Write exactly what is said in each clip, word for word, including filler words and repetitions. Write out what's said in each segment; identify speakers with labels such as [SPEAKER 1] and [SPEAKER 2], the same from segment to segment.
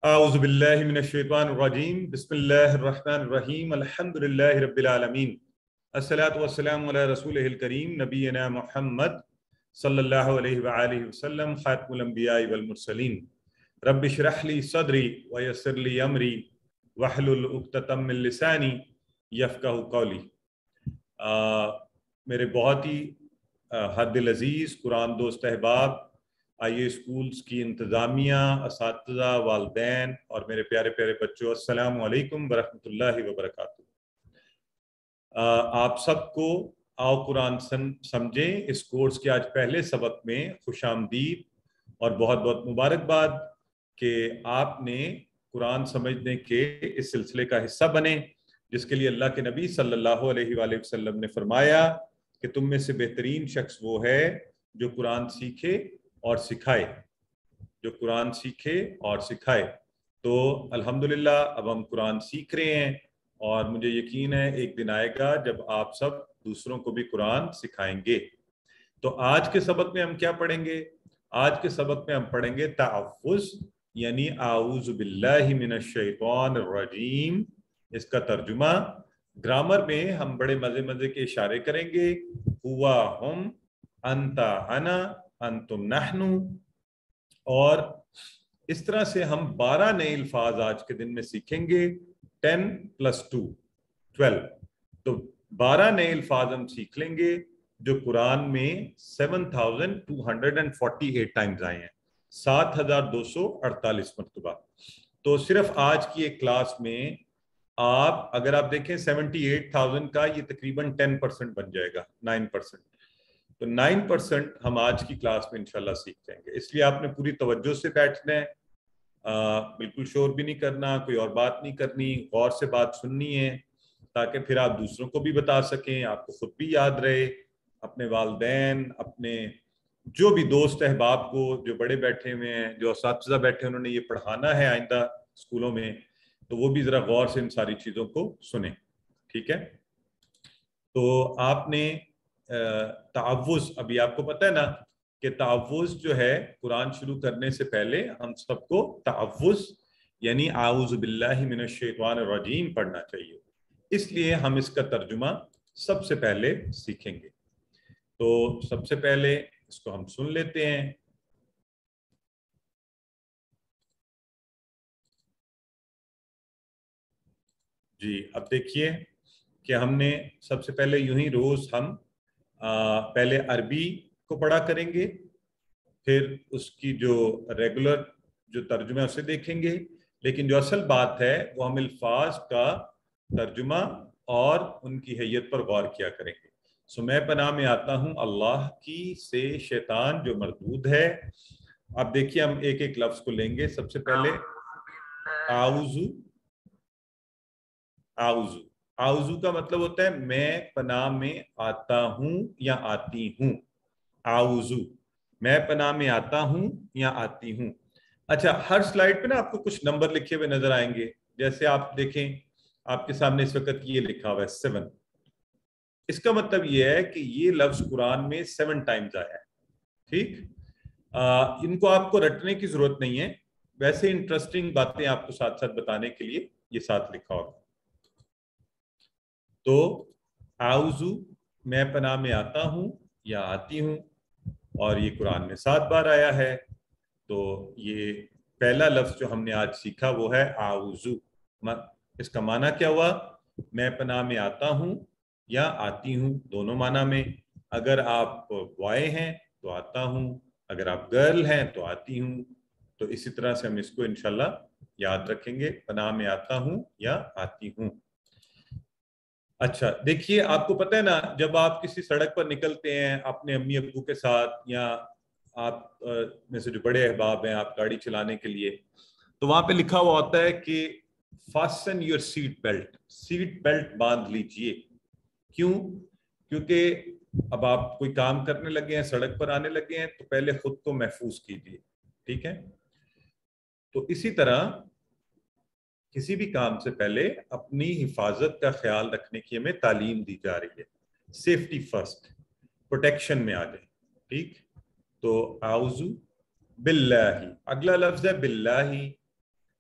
[SPEAKER 1] आऊज़ु बिल्लाहि मिनश शैतानिर रजीम बिस्मिल्लाहिर रहमानिर रहीम अल्हम्दुलिल्लाहि रब्बिल आलमीन अस्सलातु वस्सलामु अला रसूलिहिल करीम नबीना मुहम्मद सल्लल्लाहु अलैहि व आलिहि वसल्लम खातमुल अंबिया वल मुरसलीन रब्बि इश्रह ली सदरी व यस्सिर ली अमरी वहलुल उक़्दतम मिन लिसानी यफ़क़हू क़ौली। मेरे बहुत ही हद्दिल अज़ीज़ कुरान दोस्त अहबाब, आइए स्कूल्स की इंतज़ामिया, असातिज़ा, वालिदैन और मेरे प्यारे प्यारे बच्चों, अस्सलामु अलैकुम वरहमतुल्लाहि वबरकातुहू। आप सबको आओ कुरान समझें इस कोर्स के आज पहले सबक में खुशामदीद और बहुत बहुत मुबारकबाद कि आपने कुरान समझने के इस सिलसिले का हिस्सा बने, जिसके लिए अल्लाह के नबी सल्लल्लाहु अलैहि वसल्लम ने फरमाया कि तुम में से बेहतरीन शख्स वो है जो कुरान सीखे और सिखाए, जो कुरान सीखे और सिखाए। तो अल्हम्दुलिल्लाह अब हम कुरान सीख रहे हैं और मुझे यकीन है एक दिन आएगा जब आप सब दूसरों को भी कुरान सिखाएंगे। तो आज के सबक में हम क्या पढ़ेंगे? आज के सबक में हम पढ़ेंगे तअव्वुज़, यानी आऊज़ु बिल्लाहि मिनश शैतानिर रजीम। इसका तर्जुमा ग्रामर में हम बड़े मजे मजे के इशारे करेंगे। हुआ हम, अंता अना, अंतुम नहनु, और इस तरह से हम बारह नए अल्फाज आज के दिन में सीखेंगे। टेन प्लस टू ट्वेल्व, तो बारह नए अल्फाज हम सीख लेंगे जो कुरान में seven thousand two hundred and forty eight times आए हैं, सात हजार दो सौ अड़तालीस मरतबा। तो सिर्फ आज की एक क्लास में आप अगर आप देखें सेवेंटी एट थाउजेंड का ये तकरीबन टेन परसेंट बन जाएगा, नाइन परसेंट। तो नाइन परसेंट हम आज की क्लास में इंशाल्लाह सीख जाएंगे। इसलिए आपने पूरी तवज्जो से बैठना है, आ, बिल्कुल शोर भी नहीं करना, कोई और बात नहीं करनी, गौर से बात सुननी है ताकि फिर आप दूसरों को भी बता सकें, आपको खुद भी याद रहे, अपने वालिदैन, अपने जो भी दोस्त अहबाब को जो बड़े बैठे हुए हैं, जो असातिज़ा बैठे हैं, उन्होंने ये पढ़ाना है आइंदा स्कूलों में, तो वो भी जरा गौर से इन सारी चीज़ों को सुने। ठीक है, तो आपने तअव्वुज़, अभी आपको पता है ना कि तअव्वुज़ जो है कुरान शुरू करने से पहले हम सबको तअव्वुज़ यानी आऊज़ु बिल्लाहि मिनश शैतानिर रजीम पढ़ना चाहिए। इसलिए हम इसका तर्जुमा सबसे पहले सीखेंगे। तो सबसे पहले इसको हम सुन लेते हैं। जी, अब देखिए कि हमने सबसे पहले यूं ही रोज हम आ, पहले अरबी को पढ़ा करेंगे, फिर उसकी जो रेगुलर जो तर्जुमा है उसे देखेंगे, लेकिन जो असल बात है वो हम अल्फाज का तर्जुमा और उनकी हैयत पर गौर किया करेंगे। सो मैं पनाह में आता हूं अल्लाह की से शैतान जो मरदूद है। अब देखिए हम एक एक लफ्ज को लेंगे। सबसे पहले आउजू। आउजू आउजू का मतलब होता है मैं पनाह में आता हूं या आती हूं। आउजू, मैं पनाह में आता हूं या आती हूं। अच्छा, हर स्लाइड पे ना आपको कुछ नंबर लिखे हुए नजर आएंगे। जैसे आप देखें, आपके सामने इस वक्त ये लिखा हुआ है सेवन। इसका मतलब ये है कि ये लफ्ज कुरान में सेवन टाइम्स आया है। ठीक, आ, इनको आपको रटने की जरूरत नहीं है, वैसे इंटरेस्टिंग बातें आपको साथ साथ बताने के लिए ये साथ लिखा होगा। तो आउजू, मैं पनाह में आता हूं या आती हूं, और ये कुरान में सात बार आया है। तो ये पहला लफ्ज जो हमने आज सीखा वो है आउजू। इसका माना क्या हुआ? मैं पनाह में आता हूं या आती हूं, दोनों माना में। अगर आप बॉय हैं तो आता हूं, अगर आप गर्ल हैं तो आती हूं। तो इसी तरह से हम इसको इंशाल्लाह याद रखेंगे, पनाह में आता हूं या आती हूं। अच्छा देखिए, आपको पता है ना, जब आप किसी सड़क पर निकलते हैं अपने अम्मी अब्बू के साथ, या आप में से जो बड़े अहबाब हैं, आप गाड़ी चलाने के लिए, तो वहां पे लिखा हुआ होता है कि fasten your seat belt, seat belt बांध लीजिए। क्यों? क्योंकि अब आप कोई काम करने लगे हैं, सड़क पर आने लगे हैं, तो पहले खुद को महफूज कीजिए। ठीक है, तो इसी तरह किसी भी काम से पहले अपनी हिफाजत का ख्याल रखने की हमें तालीम दी जा रही है। सेफ्टी फर्स्ट, प्रोटेक्शन में आ जाए। ठीक, तो आउजू बिल्लाही, अगला लफ्ज है बिल्लाही।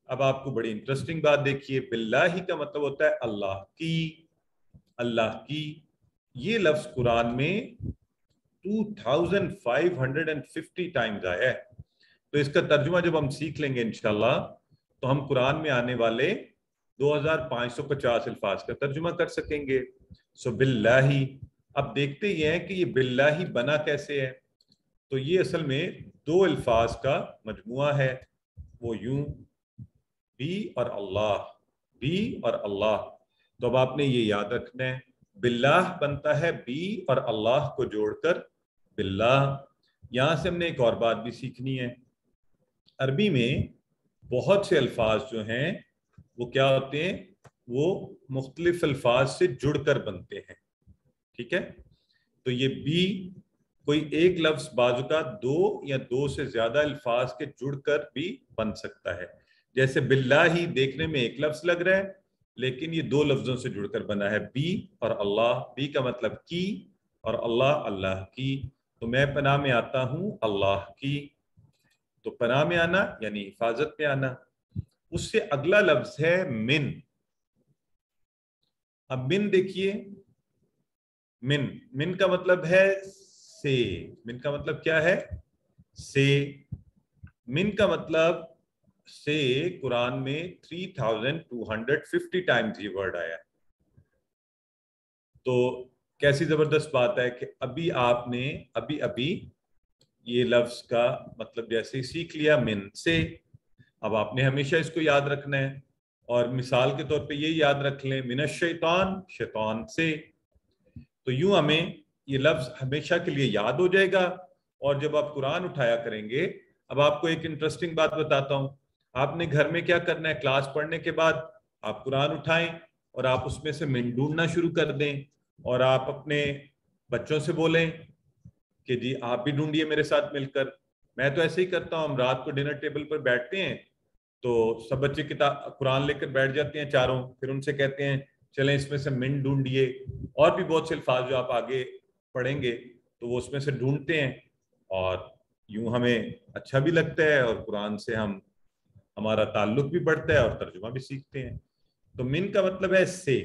[SPEAKER 1] अब आपको बड़ी इंटरेस्टिंग बात देखिए, बिल्लाही का मतलब होता है अल्लाह की, अल्लाह की। ये लफ्ज कुरान में two thousand five hundred fifty times आया है। तो इसका तर्जुमा जब हम सीख लेंगे इंशाल्लाह, तो हम कुरान में आने वाले दो हज़ार पाँच सौ पचास अल्फाज का तर्जुमा कर सकेंगे। सो बिल्लाही। अब देखते ही हैं कि ये बिल्लाही बना कैसे है। तो ये असल में दो अल्फाज का मजमुआ है, वो यूं, बी और अल्लाह, बी और अल्लाह। तो अब आपने ये याद रखना है, बिल्लाह बनता है बी और अल्लाह को जोड़कर बिल्लाह। यहां से हमने एक और बात भी सीखनी है, अरबी में बहुत से अल्फाज जो हैं वो क्या होते हैं, वो मुख्तलिफ अल्फाज से जुड़कर बनते हैं। ठीक है, तो ये बी कोई एक लफ्ज बाजू का दो या दो से ज्यादा अल्फाज के जुड़कर भी बन सकता है। जैसे बिल्लाही देखने में एक लफ्ज लग रहा है, लेकिन ये दो लफ्जों से जुड़कर बना है, बी और अल्लाह। बी का मतलब की और अल्लाह अल्लाह की। तो मैं पनाह में आता हूं अल्लाह की। तो पनाह में आना यानी हिफाजत में आना। उससे अगला लफ्ज है मिन। अब मिन देखिए, मिन, मिन का मतलब है से। मिन का मतलब क्या है, से। मिन का मतलब से कुरान में three thousand two hundred fifty times ये वर्ड आया है। तो कैसी जबरदस्त बात है कि अभी आपने अभी अभी ये लफ्ज का मतलब जैसे ही सीख लिया मिन से। अब आपने हमेशा इसको याद रखना है, और मिसाल के तौर पे ये याद रख लें, मिनश शैतान, शैतान से। तो यूं हमें ये लफ्ज हमेशा के लिए याद हो जाएगा। और जब आप कुरान उठाया करेंगे, अब आपको एक इंटरेस्टिंग बात बताता हूं, आपने घर में क्या करना है, क्लास पढ़ने के बाद आप कुरान उठाएं और आप उसमें से मिन ढूंढना शुरू कर दें, और आप अपने बच्चों से बोलें कि जी आप भी ढूंढिए मेरे साथ मिलकर। मैं तो ऐसे ही करता हूँ, हम रात को डिनर टेबल पर बैठते हैं, तो सब बच्चे किताब कुरान लेकर बैठ जाते हैं चारों, फिर उनसे कहते हैं चलें इसमें से मिन ढूंढिए। और भी बहुत से अल्फाज जो आप आगे पढ़ेंगे तो वो उसमें से ढूंढते हैं, और यूं हमें अच्छा भी लगता है और कुरान से हम हमारा ताल्लुक भी बढ़ता है और तर्जुमा भी सीखते हैं। तो मिन का मतलब है से।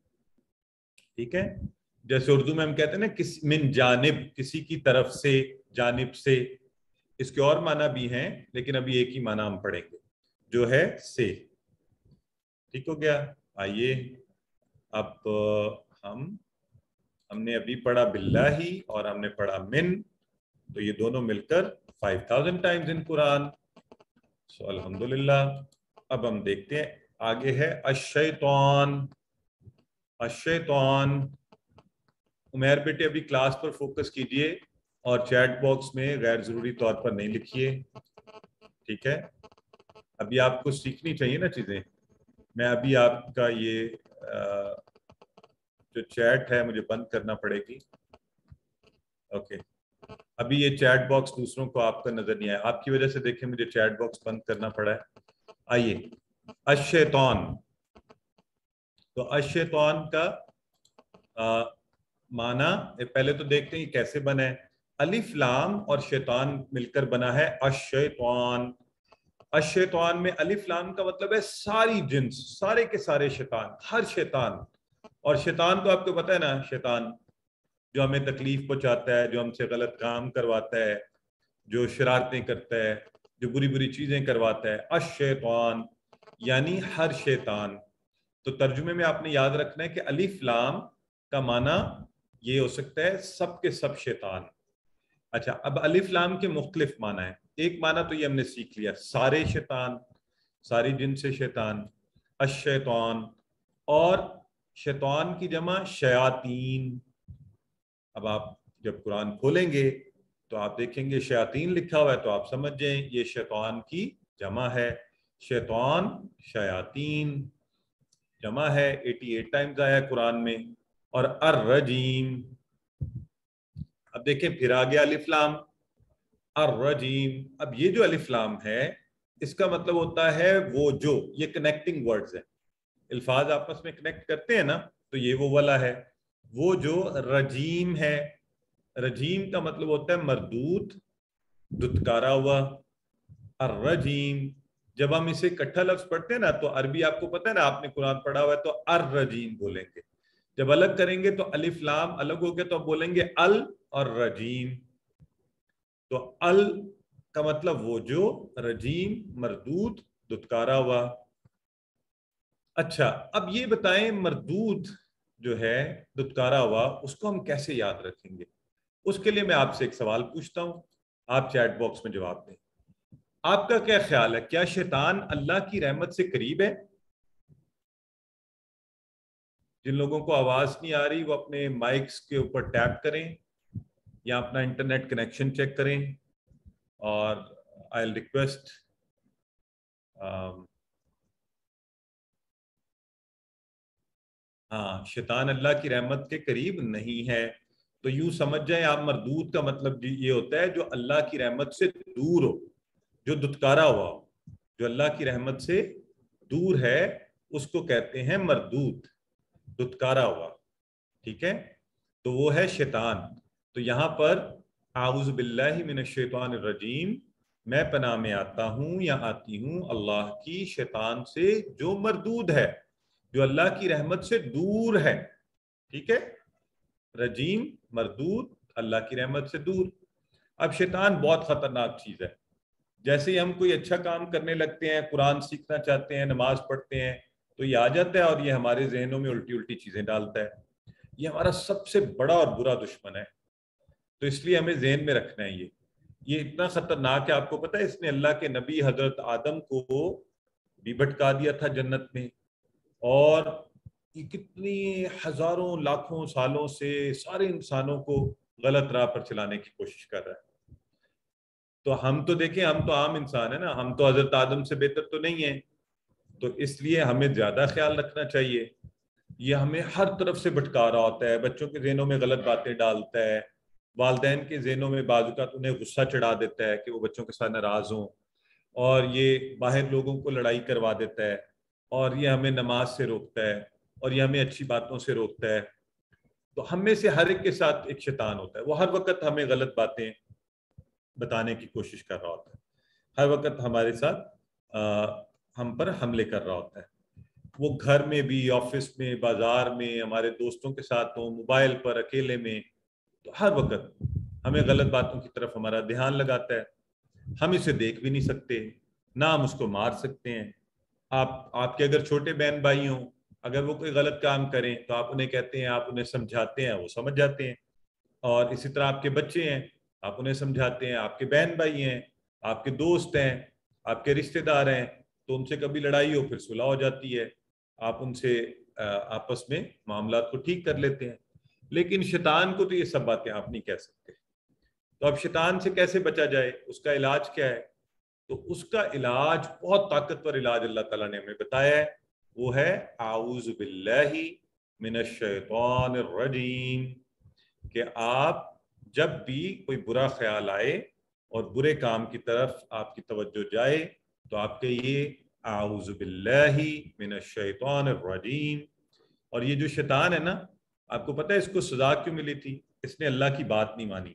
[SPEAKER 1] ठीक है, जैसे उर्दू में हम कहते हैं ना, किस मिन जानिब, किसी की तरफ से, जानिब से। इसके और माना भी हैं, लेकिन अभी एक ही माना हम पढ़ेंगे जो है से। ठीक हो गया। आइए अब हम हमने अभी पढ़ा बिल्लाही और हमने पढ़ा मिन, तो ये दोनों मिलकर five thousand times in Quran. So अल्हम्दुलिल्लाह। अब हम देखते हैं आगे है अश्शैतान। अश्शैतान। उमैर बेटे अभी क्लास पर फोकस कीजिए और चैट बॉक्स में गैर जरूरी तौर पर नहीं लिखिए। ठीक है, अभी आपको सीखनी चाहिए ना चीजें। मैं अभी आपका ये आ, जो चैट है मुझे बंद करना पड़ेगी। ओके, अभी ये चैट बॉक्स दूसरों को आपका नजर नहीं आया, आपकी वजह से देखें मुझे चैट बॉक्स बंद करना पड़ा है। आइए, अश्शैतान। तो अश्शैतान का आ, माना पहले तो देखते हैं कैसे बना है। अलिफ लाम और शैतान मिलकर बना है अश्शैतान। अश्शैतान में अलिफ लाम का मतलब है सारी जिन्स, सारे के सारे शैतान, हर शैतान। और शैतान तो आपको पता है ना, शैतान जो हमें तकलीफ पहुंचाता है, जो हमसे गलत काम करवाता है, जो शरारतें करता है, जो बुरी बुरी चीजें करवाता है, अश्शैतान यानी हर शैतान। तो तर्जुमे में आपने याद रखना है कि अलिफ लाम का माना ये हो सकता है सब के सब शैतान। अच्छा, अब अलिफ लाम के मुख्तलिफ माना है। एक माना तो ये हमने सीख लिया, सारे शैतान, सारी जिन से शैतान, अश्शैतान। और शैतान की जमा शयातीन। अब आप जब कुरान खोलेंगे तो आप देखेंगे शयातीन लिखा हुआ है, तो आप समझ जाएं ये शैतान की जमा है। शैतान, शयातीन जमा है, अठासी टाइम्स आया कुरान में। और अर्रजीम, अब देखें फिर आ गया अलिफ लाम, अर्रजीम। अब ये जो अलिफ लाम है इसका मतलब होता है वो जो, ये कनेक्टिंग वर्ड्स है, अल्फाज आपस में कनेक्ट करते हैं ना, तो ये वो वाला है। वो जो रजीम है, रजीम का मतलब होता है मरदूत, दुत्कारा हुआ। अर्रजीम जब हम इसे इकट्ठा लफ्ज पढ़ते हैं ना, तो अरबी आपको पता है ना, आपने कुरान पढ़ा हुआ है, तो अर रजीम बोलेंगे। जब अलग करेंगे तो अलिफ लाम अलग हो गया, तो बोलेंगे अल और रजीम। तो अल का मतलब वो जो, रजीम मरदूद दुत्कारा हुआ। अच्छा, अब ये बताएं मरदूद जो है दुत्कारा हुआ, उसको हम कैसे याद रखेंगे? उसके लिए मैं आपसे एक सवाल पूछता हूं, आप चैट बॉक्स में जवाब दें। आपका क्या ख्याल है, क्या शैतान अल्लाह की रहमत से करीब है? जिन लोगों को आवाज नहीं आ रही वो अपने माइक्स के ऊपर टैप करें या अपना इंटरनेट कनेक्शन चेक करें। और आई विल रिक्वेस्ट, हाँ, शैतान अल्लाह की रहमत के करीब नहीं है। तो यूं समझ जाए आप, मरदूद का मतलब ये होता है जो अल्लाह की रहमत से दूर हो, जो दुत्कारा हुआ हो, जो अल्लाह की रहमत से दूर है, उसको कहते हैं मरदूद, दुत्कारा हुआ। ठीक है, तो वो है शैतान। तो यहां पर आउज़ बिल्लाहि मिनश शैतानिर रजीम, मैं पनाह में आता हूं या आती हूं अल्लाह की शैतान से जो मरदूद है, जो अल्लाह की रहमत से दूर है। ठीक है, रजीम मरदूद, अल्लाह की रहमत से दूर। अब शैतान बहुत खतरनाक चीज है। जैसे ही हम कोई अच्छा काम करने लगते हैं, कुरान सीखना चाहते हैं, नमाज पढ़ते हैं, तो ये आ जाता है और ये हमारे जहनों में उल्टी उल्टी चीजें डालता है। ये हमारा सबसे बड़ा और बुरा दुश्मन है। तो इसलिए हमें जहन में रखना है, ये ये इतना खतरनाक है। आपको पता है, इसने अल्लाह के नबी हजरत आदम को भी भटका दिया था जन्नत में, और ये कितनी हजारों लाखों सालों से सारे इंसानों को गलत राह पर चलाने की कोशिश कर रहा है। तो हम तो देखें, हम तो आम इंसान है ना, हम तो हजरत आदम से बेहतर तो नहीं है। तो इसलिए हमें ज्यादा ख्याल रखना चाहिए। ये हमें हर तरफ से भटका रहा होता है, बच्चों के जहनों में गलत बातें डालता है, वालदैन के जहनों में बाजुकात उन्हें गुस्सा चढ़ा देता है कि वो बच्चों के साथ नाराज हों, और ये बाहर लोगों को लड़ाई करवा देता है, और ये हमें नमाज से रोकता है, और ये हमें अच्छी बातों से रोकता है। तो हम में से हर एक के साथ एक शैतान होता है, वो हर वक्त हमें गलत बातें बताने की कोशिश कर रहा होता है, हर वक्त हमारे साथ आ, हम पर हमले कर रहा होता है। वो घर में भी, ऑफिस में, बाजार में, हमारे दोस्तों के साथ हो, मोबाइल पर, अकेले में, तो हर वक्त हमें गलत बातों की तरफ हमारा ध्यान लगाता है। हम इसे देख भी नहीं सकते, ना हम उसको मार सकते हैं। आप आपके अगर छोटे बहन भाई हों, अगर वो कोई गलत काम करें तो आप उन्हें कहते हैं, आप उन्हें समझाते हैं, वो समझ जाते हैं। और इसी तरह आपके बच्चे हैं, आप उन्हें समझाते हैं, आपके बहन भाई हैं, आपके दोस्त हैं, आपके रिश्तेदार हैं, तो उनसे कभी लड़ाई हो फिर सुलह हो जाती है, आप उनसे आपस में मामला को ठीक कर लेते हैं। लेकिन शैतान को तो ये सब बातें आप नहीं कह सकते। तो अब शैतान से कैसे बचा जाए, उसका इलाज क्या है? तो उसका इलाज, बहुत ताकतवर इलाज अल्लाह ताला ने हमें बताया है, वो है आऊज़ बिल्लाहि मिनश शैतानिर रजीम। कि आप जब भी कोई बुरा ख्याल आए और बुरे काम की तरफ आपकी तवज्जो जाए, तो आपके ये आऊज़ बिल्लाहि मिनश शैतानिर रजीम। और ये जो शैतान है ना, आपको पता है इसको सजा क्यों मिली थी? इसने अल्लाह की बात नहीं मानी।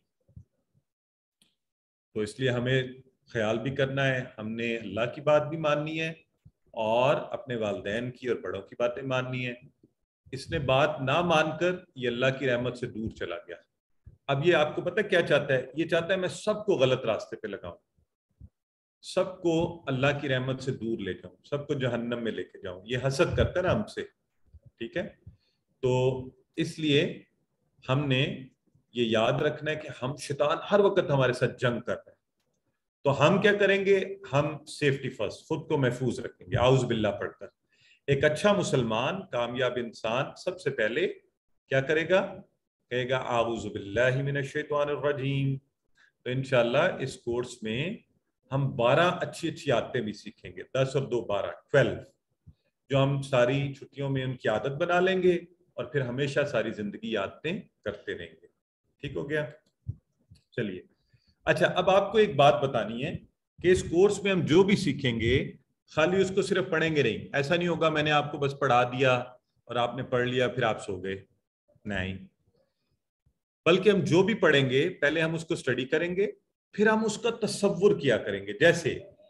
[SPEAKER 1] तो इसलिए हमें ख्याल भी करना है, हमने अल्लाह की बात भी माननी है और अपने वालिदैन की और बड़ों की बातें माननी है। इसने बात ना मानकर ये अल्लाह की रहमत से दूर चला गया। अब ये आपको पता है क्या चाहता है? ये चाहता है मैं सबको गलत रास्ते पे लगाऊं, सबको अल्लाह की रहमत से दूर ले जाऊं, सबको जहन्नम में लेके जाऊं। ये हसद करता है ना हमसे। ठीक है, तो इसलिए हमने ये याद रखना है कि हम, शैतान हर वक्त हमारे साथ जंग कर रहे हैं। तो हम क्या करेंगे? हम सेफ्टी फर्स्ट, खुद को महफूज रखेंगे आउज़ बिल्लाह पढ़कर। एक अच्छा मुसलमान, कामयाब इंसान सबसे पहले क्या करेगा? कहेगा आऊज़ बिल्लाहि मिनश शैतानिर रजीम। तो इंशाल्लाह इस कोर्स में हम बारह अच्छी अच्छी आदतें भी सीखेंगे, दस और दो बारह, ट्वेल्व, जो हम सारी छुट्टियों में उनकी आदत बना लेंगे और फिर हमेशा सारी जिंदगी आदतें करते रहेंगे। ठीक हो गया? चलिए, अच्छा, अब आपको एक बात बतानी है कि इस कोर्स में हम जो भी सीखेंगे, खाली उसको सिर्फ पढ़ेंगे नहीं। ऐसा नहीं होगा मैंने आपको बस पढ़ा दिया और आपने पढ़ लिया फिर आप सो गए, नहीं। बल्कि हम जो भी पढ़ेंगे, पहले हम उसको स्टडी करेंगे, फिर हम उसका तसव्वुर किया करेंगे। जैसे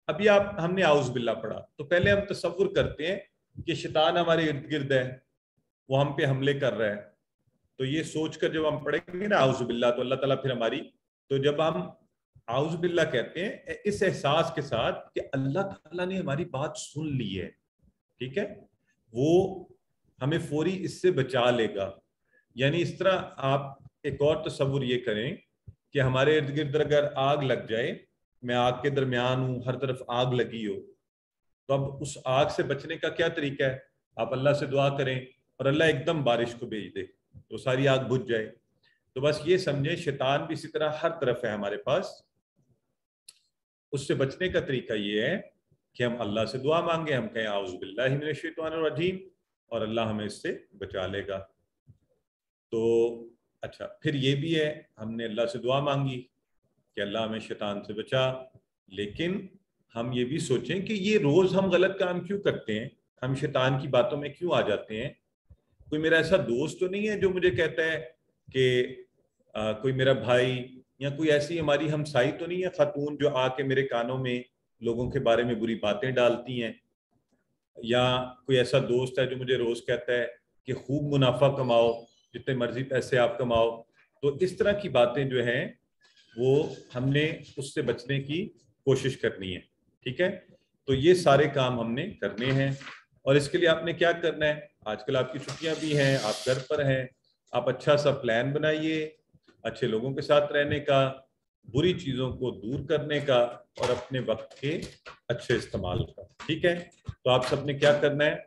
[SPEAKER 1] अभी आप हमने आउज़ बिल्ला पढ़ा, तो पहले हम तसव्वुर करते हैं कि शैतान हमारे इर्द गिर्द है, वो हम पे हमले कर रहा है। तो ये सोचकर जब हम पढ़ेंगे ना आउज़ बिल्ला, तो अल्लाह ताला फिर हमारी, तो जब हम आउज़ बिल्ला कहते हैं इस एहसास के साथ कि अल्लाह ताला ने हमारी बात सुन ली है, ठीक है, वो हमें फौरी इससे बचा लेगा। यानी इस तरह आप एक और तसव्वुर ये करें कि हमारे इर्द गिर्द अगर आग लग जाए, मैं आग के दरमियान हूं, हर तरफ आग लगी हो, तो अब उस आग से बचने का क्या तरीका है? आप अल्लाह से दुआ करें और अल्लाह एकदम बारिश को भेज दे तो सारी आग बुझ जाए। तो बस ये समझे शैतान भी इसी तरह हर तरफ है हमारे पास। उससे बचने का तरीका ये है कि हम अल्लाह से दुआ मांगे, हम कहें आऊज़ु बिल्लाहि मिनश शैतानिर रजीम, और अल्लाह हमें इससे बचा लेगा। तो अच्छा, फिर ये भी है, हमने अल्लाह से दुआ मांगी कि अल्लाह हमें शैतान से बचा, लेकिन हम ये भी सोचें कि ये रोज हम गलत काम क्यों करते हैं, हम शैतान की बातों में क्यों आ जाते हैं। कोई मेरा ऐसा दोस्त तो नहीं है जो मुझे कहता है कि आ, कोई मेरा भाई या कोई ऐसी हमारी हमसाई तो नहीं है खातून जो आके मेरे कानों में लोगों के बारे में बुरी बातें डालती हैं, या कोई ऐसा दोस्त है जो मुझे रोज कहता है कि खूब मुनाफा कमाओ, जितने मर्जी पैसे आप कमाओ। तो इस तरह की बातें जो हैं वो हमने उससे बचने की कोशिश करनी है, ठीक है। तो ये सारे काम हमने करने हैं, और इसके लिए आपने क्या करना है, आजकल आपकी छुट्टियां भी हैं, आप घर पर हैं, आप अच्छा सा प्लान बनाइए अच्छे लोगों के साथ रहने का, बुरी चीज़ों को दूर करने का, और अपने वक्त के अच्छे इस्तेमाल का, ठीक है। तो आप सबने क्या करना है,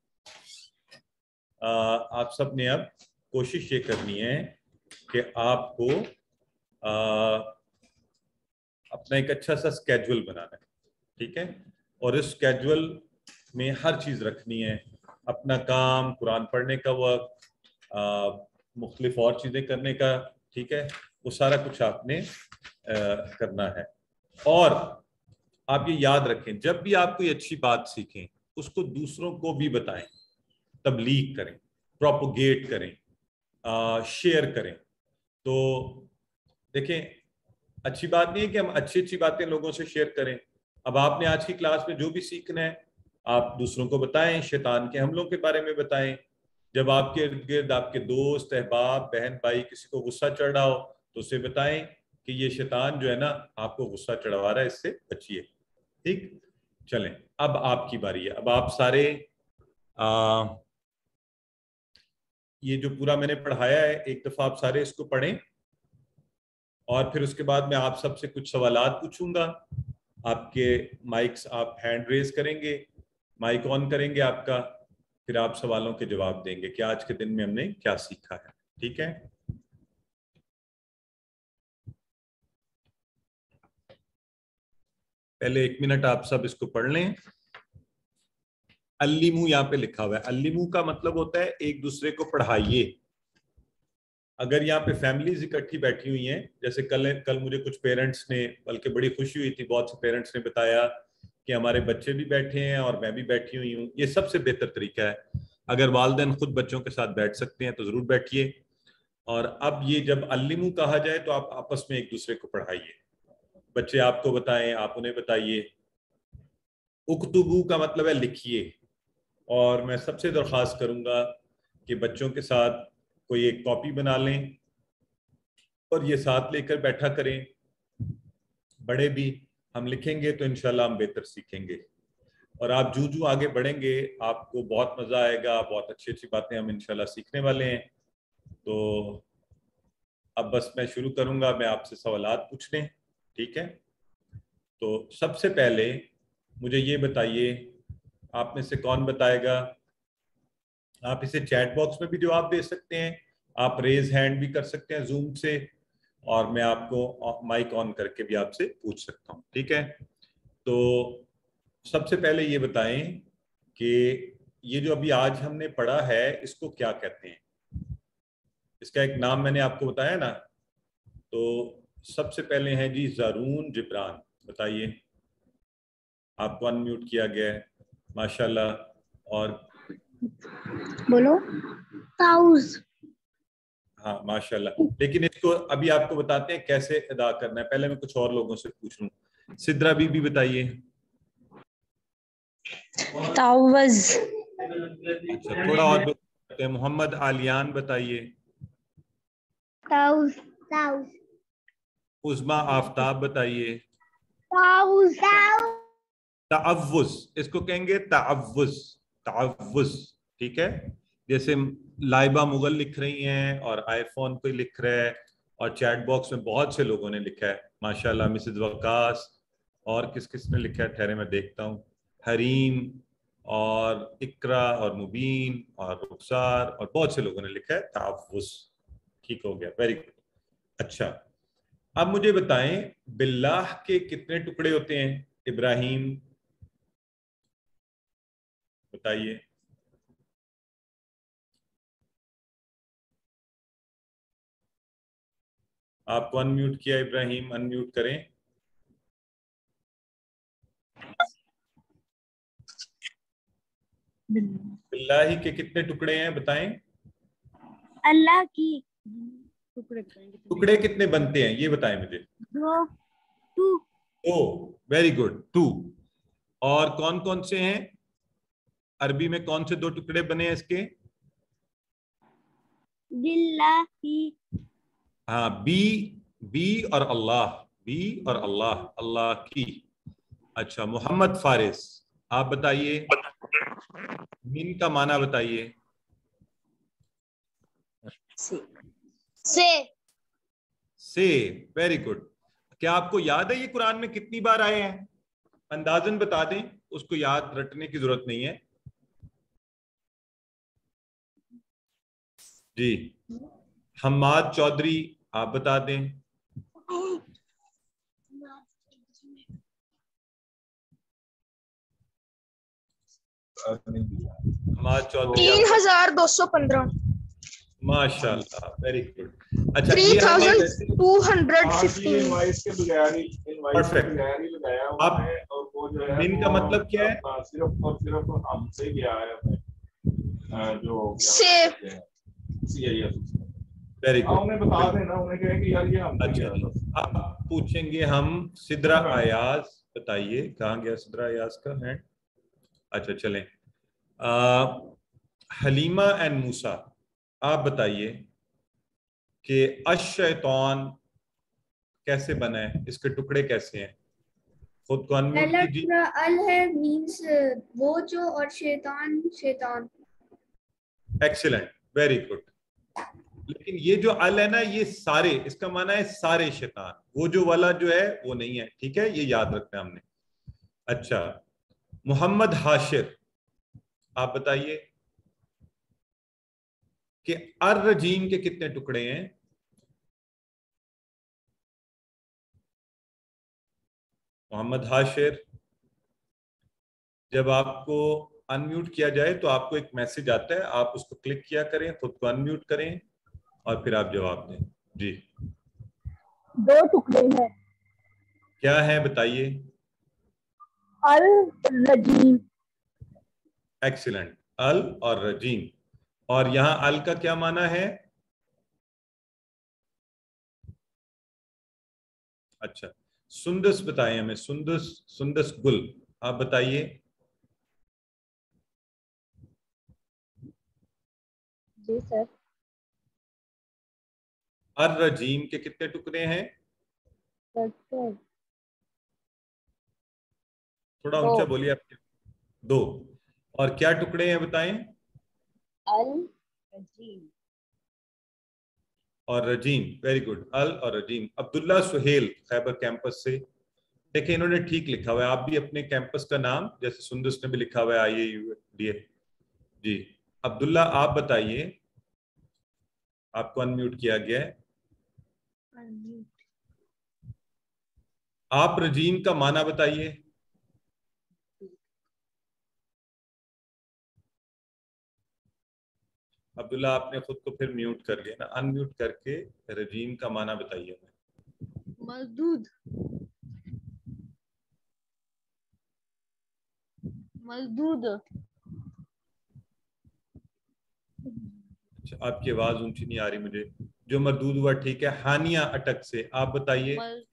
[SPEAKER 1] आ, आप सबने अब कोशिश ये करनी है कि आपको आ, अपना एक अच्छा सा स्केड्यूल बनाना है, ठीक है। और इस स्केड्यूल में हर चीज़ रखनी है, अपना काम, कुरान पढ़ने का वक्त, मुख्तलिफ और चीज़ें करने का, ठीक है, वो सारा कुछ आपने आ, करना है। और आप ये याद रखें, जब भी आप कोई अच्छी बात सीखें उसको दूसरों को भी बताएं, तबलीग करें, प्रोपोगेट करें, शेयर करें। तो देखें, अच्छी बात नहीं है कि हम अच्छी अच्छी बातें लोगों से शेयर करें। अब आपने आज की क्लास में जो भी सीखना है आप दूसरों को बताएं, शैतान के हमलों के बारे में बताएं। जब आपके इर्द गिर्द आपके दोस्त, अहबाब, बहन, भाई किसी को गुस्सा चढ़ रहा हो तो उसे बताएं कि ये शैतान जो है ना आपको गुस्सा चढ़वा रहा है, इससे बचिए, ठीक। चलें, अब आपकी बारी है। अब आप सारे आ, ये जो पूरा मैंने पढ़ाया है एक दफा आप सारे इसको पढ़ें, और फिर उसके बाद मैं आप सबसे कुछ सवालात पूछूंगा। आपके माइक्स, आप हैंड रेज करेंगे, माइक ऑन करेंगे आपका, फिर आप सवालों के जवाब देंगे कि आज के दिन में हमने क्या सीखा है, ठीक है। पहले एक मिनट आप सब इसको पढ़ लें। अल्लिमू यहाँ पे लिखा हुआ है, अल्लिमू का मतलब होता है एक दूसरे को पढ़ाइए। अगर यहाँ पे फैमिलीज इकट्ठी बैठी हुई हैं, जैसे कल कल मुझे कुछ पेरेंट्स ने, बल्कि बड़ी खुशी हुई थी, बहुत से पेरेंट्स ने बताया कि हमारे बच्चे भी बैठे हैं और मैं भी बैठी हुई हूँ। ये सबसे बेहतर तरीका है। अगर वालिदैन खुद बच्चों के साथ बैठ सकते हैं तो जरूर बैठिए। और अब ये जब अल्लिमू कहा जाए तो आप आपस में एक दूसरे को पढ़ाइए, बच्चे आपको बताएं, आप उन्हें बताइए। उक्तुबू का मतलब है लिखिए, और मैं सबसे दरख्वास्त करूंगा कि बच्चों के साथ कोई एक कॉपी बना लें और ये साथ लेकर बैठा करें। बड़े भी, हम लिखेंगे तो इंशाल्लाह हम बेहतर सीखेंगे, और आप जू जू आगे बढ़ेंगे आपको बहुत मज़ा आएगा, बहुत अच्छी अच्छी बातें हम इंशाल्लाह सीखने वाले हैं। तो अब बस मैं शुरू करूंगा, मैं आपसे सवालात पूछने, ठीक है। तो सबसे पहले मुझे ये बताइए, आप में से कौन बताएगा? आप इसे चैट बॉक्स में भी जवाब दे सकते हैं, आप रेज हैंड भी कर सकते हैं जूम से, और मैं आपको माइक ऑन करके भी आपसे पूछ सकता हूँ, ठीक है। तो सबसे पहले ये बताएं कि ये जो अभी आज हमने पढ़ा है इसको क्या कहते हैं? इसका एक नाम मैंने आपको बताया ना। तो सबसे पहले है जी ज़ारून जिब्रान, बताइए। आपको अनम्यूट किया गया है, माशाल्लाह। और
[SPEAKER 2] बोलो, ताउज।
[SPEAKER 1] हाँ माशाल्लाह, लेकिन इसको अभी आपको बताते हैं कैसे अदा करना है। पहले मैं कुछ और लोगों से पूछ लूं। सिद्रा बीबी बताइए।
[SPEAKER 2] तावज।
[SPEAKER 1] अच्छा, थोड़ा और बताते हैं। मोहम्मद आलियान बताइए।
[SPEAKER 2] ताउज। ताउज।
[SPEAKER 1] उस्मा आफ्ताब बताइए।
[SPEAKER 2] ताउज।
[SPEAKER 1] ताअव्वुज, इसको कहेंगे ताअव्वुज। ताअव्वुज, ठीक है। जैसे लाइबा मुगल लिख रही हैं और आईफोन पे लिख रहे हैं, और चैट बॉक्स में बहुत से लोगों ने लिखा है माशाल्लाह। मिसेज वकास, और किस किस ने लिखा है, ठहरे मैं देखता हूँ। हरीम और इकरा और मुबीन और रुखसार और बहुत से लोगों ने लिखा है ताअव्वुज। ठीक हो गया, वेरी गुड। अच्छा, अब मुझे बताएं बिल्लाह के कितने टुकड़े होते हैं। इब्राहिम बताइए। आपको अनम्यूट किया इब्राहिम, अनम्यूट करें। बिल्लाही के कितने टुकड़े हैं बताएं।
[SPEAKER 2] अल्लाह की टुकड़े
[SPEAKER 1] टुकड़े कितने बनते हैं ये बताएं मुझे।
[SPEAKER 2] दो। टू।
[SPEAKER 1] दो, वेरी गुड, टू। और कौन कौन से हैं, अरबी में कौन से दो टुकड़े बने हैं इसके।
[SPEAKER 2] बिल्लाही।
[SPEAKER 1] हाँ, बी, बी और अल्लाह, बी और अल्लाह, अल्लाह की। अच्छा, मोहम्मद फारिस आप बताइए, मीन का माना बताइए।
[SPEAKER 2] से। से।
[SPEAKER 1] से, वेरी गुड। क्या आपको याद है ये कुरान में कितनी बार आए हैं, अंदाजन बता दें, उसको याद रटने की जरूरत नहीं है जी। हम्माद चौधरी आप बता दें। हम्माद चौधरी
[SPEAKER 2] तीन
[SPEAKER 1] आप,
[SPEAKER 2] हजार दो सौ पंद्रह।
[SPEAKER 1] माशाल्लाह, वेरी गुड। अच्छा,
[SPEAKER 2] थ्री
[SPEAKER 1] ये हमने
[SPEAKER 2] thousand two hundred fifteen.
[SPEAKER 1] Perfect. आप,
[SPEAKER 3] और वो जो है
[SPEAKER 1] मीन का
[SPEAKER 3] वो
[SPEAKER 1] मतलब क्या है।
[SPEAKER 3] अपना सिर्फ और सिर्फ हमसे गया है हमें जो
[SPEAKER 2] से।
[SPEAKER 1] Very good.
[SPEAKER 3] उन्हें बता देना, उन्हें कहें कि यार ये हमसे
[SPEAKER 1] अच्छा
[SPEAKER 3] गया
[SPEAKER 1] जी,
[SPEAKER 3] है।
[SPEAKER 1] अब पूछेंगे हम सिद्रा अयाज, बताइए कहाँ गया सिद्रा अयाज का है। अच्छा चलें, आ, हलीमा एंड मूसा आप बताइए कि अश-शैतान कैसे बना है, इसके टुकड़े कैसे हैं। खुद को अनम्यूट कीजिए।
[SPEAKER 2] अल है मींस वो जो, और शैतान शैतान।
[SPEAKER 1] Excellent, very good. लेकिन ये जो अल है ना, ये सारे, इसका माना है सारे शैतान, वो जो वाला जो है वो नहीं है, ठीक है, ये याद रखना है हमने। अच्छा, मोहम्मद हाशिर आप बताइए कि अर रजीम के कितने टुकड़े हैं। मोहम्मद हाशिर, जब आपको अनम्यूट किया जाए तो आपको एक मैसेज आता है, आप उसको क्लिक किया करें, खुद को अनम्यूट करें और फिर आप जवाब दें जी।
[SPEAKER 2] दो टुकड़े हैं।
[SPEAKER 1] क्या है बताइए।
[SPEAKER 2] अल रजीम।
[SPEAKER 1] एक्सीलेंट, अल और रजीम। और यहां अल का क्या माना है। अच्छा, सुंदस बताएं हमें, सुंदस, सुंदस गुल आप बताइए।
[SPEAKER 2] जी सर।
[SPEAKER 1] अर रजीम के कितने टुकड़े हैं।
[SPEAKER 2] सर
[SPEAKER 1] थोड़ा
[SPEAKER 2] दो।
[SPEAKER 1] ऊंचा बोलिए आप। दो। और क्या टुकड़े हैं बताएं।
[SPEAKER 2] अल रजीम।
[SPEAKER 1] और रजीम, वेरी गुड, अल और रजीम। अब्दुल्ला सुहेल खैबर कैंपस से, देखिए इन्होंने ठीक लिखा हुआ है, आप भी अपने कैंपस का नाम जैसे सुंदस ने भी लिखा हुआ है I A U D G. Abdullah आप बताइए, आपको अनम्यूट किया गया है। आप रजीम का माना बताइए। अब्दुल्ला आपने खुद को फिर म्यूट कर लिया ना, अनम्यूट करके रजीम का माना बताइए।
[SPEAKER 2] मजदूद। मजदूद।
[SPEAKER 1] अच्छा, आपकी आवाज ऊंची नहीं आ रही मुझे। जो मरदूद हुआ ठीक है। हानिया अटक से आप बताइए।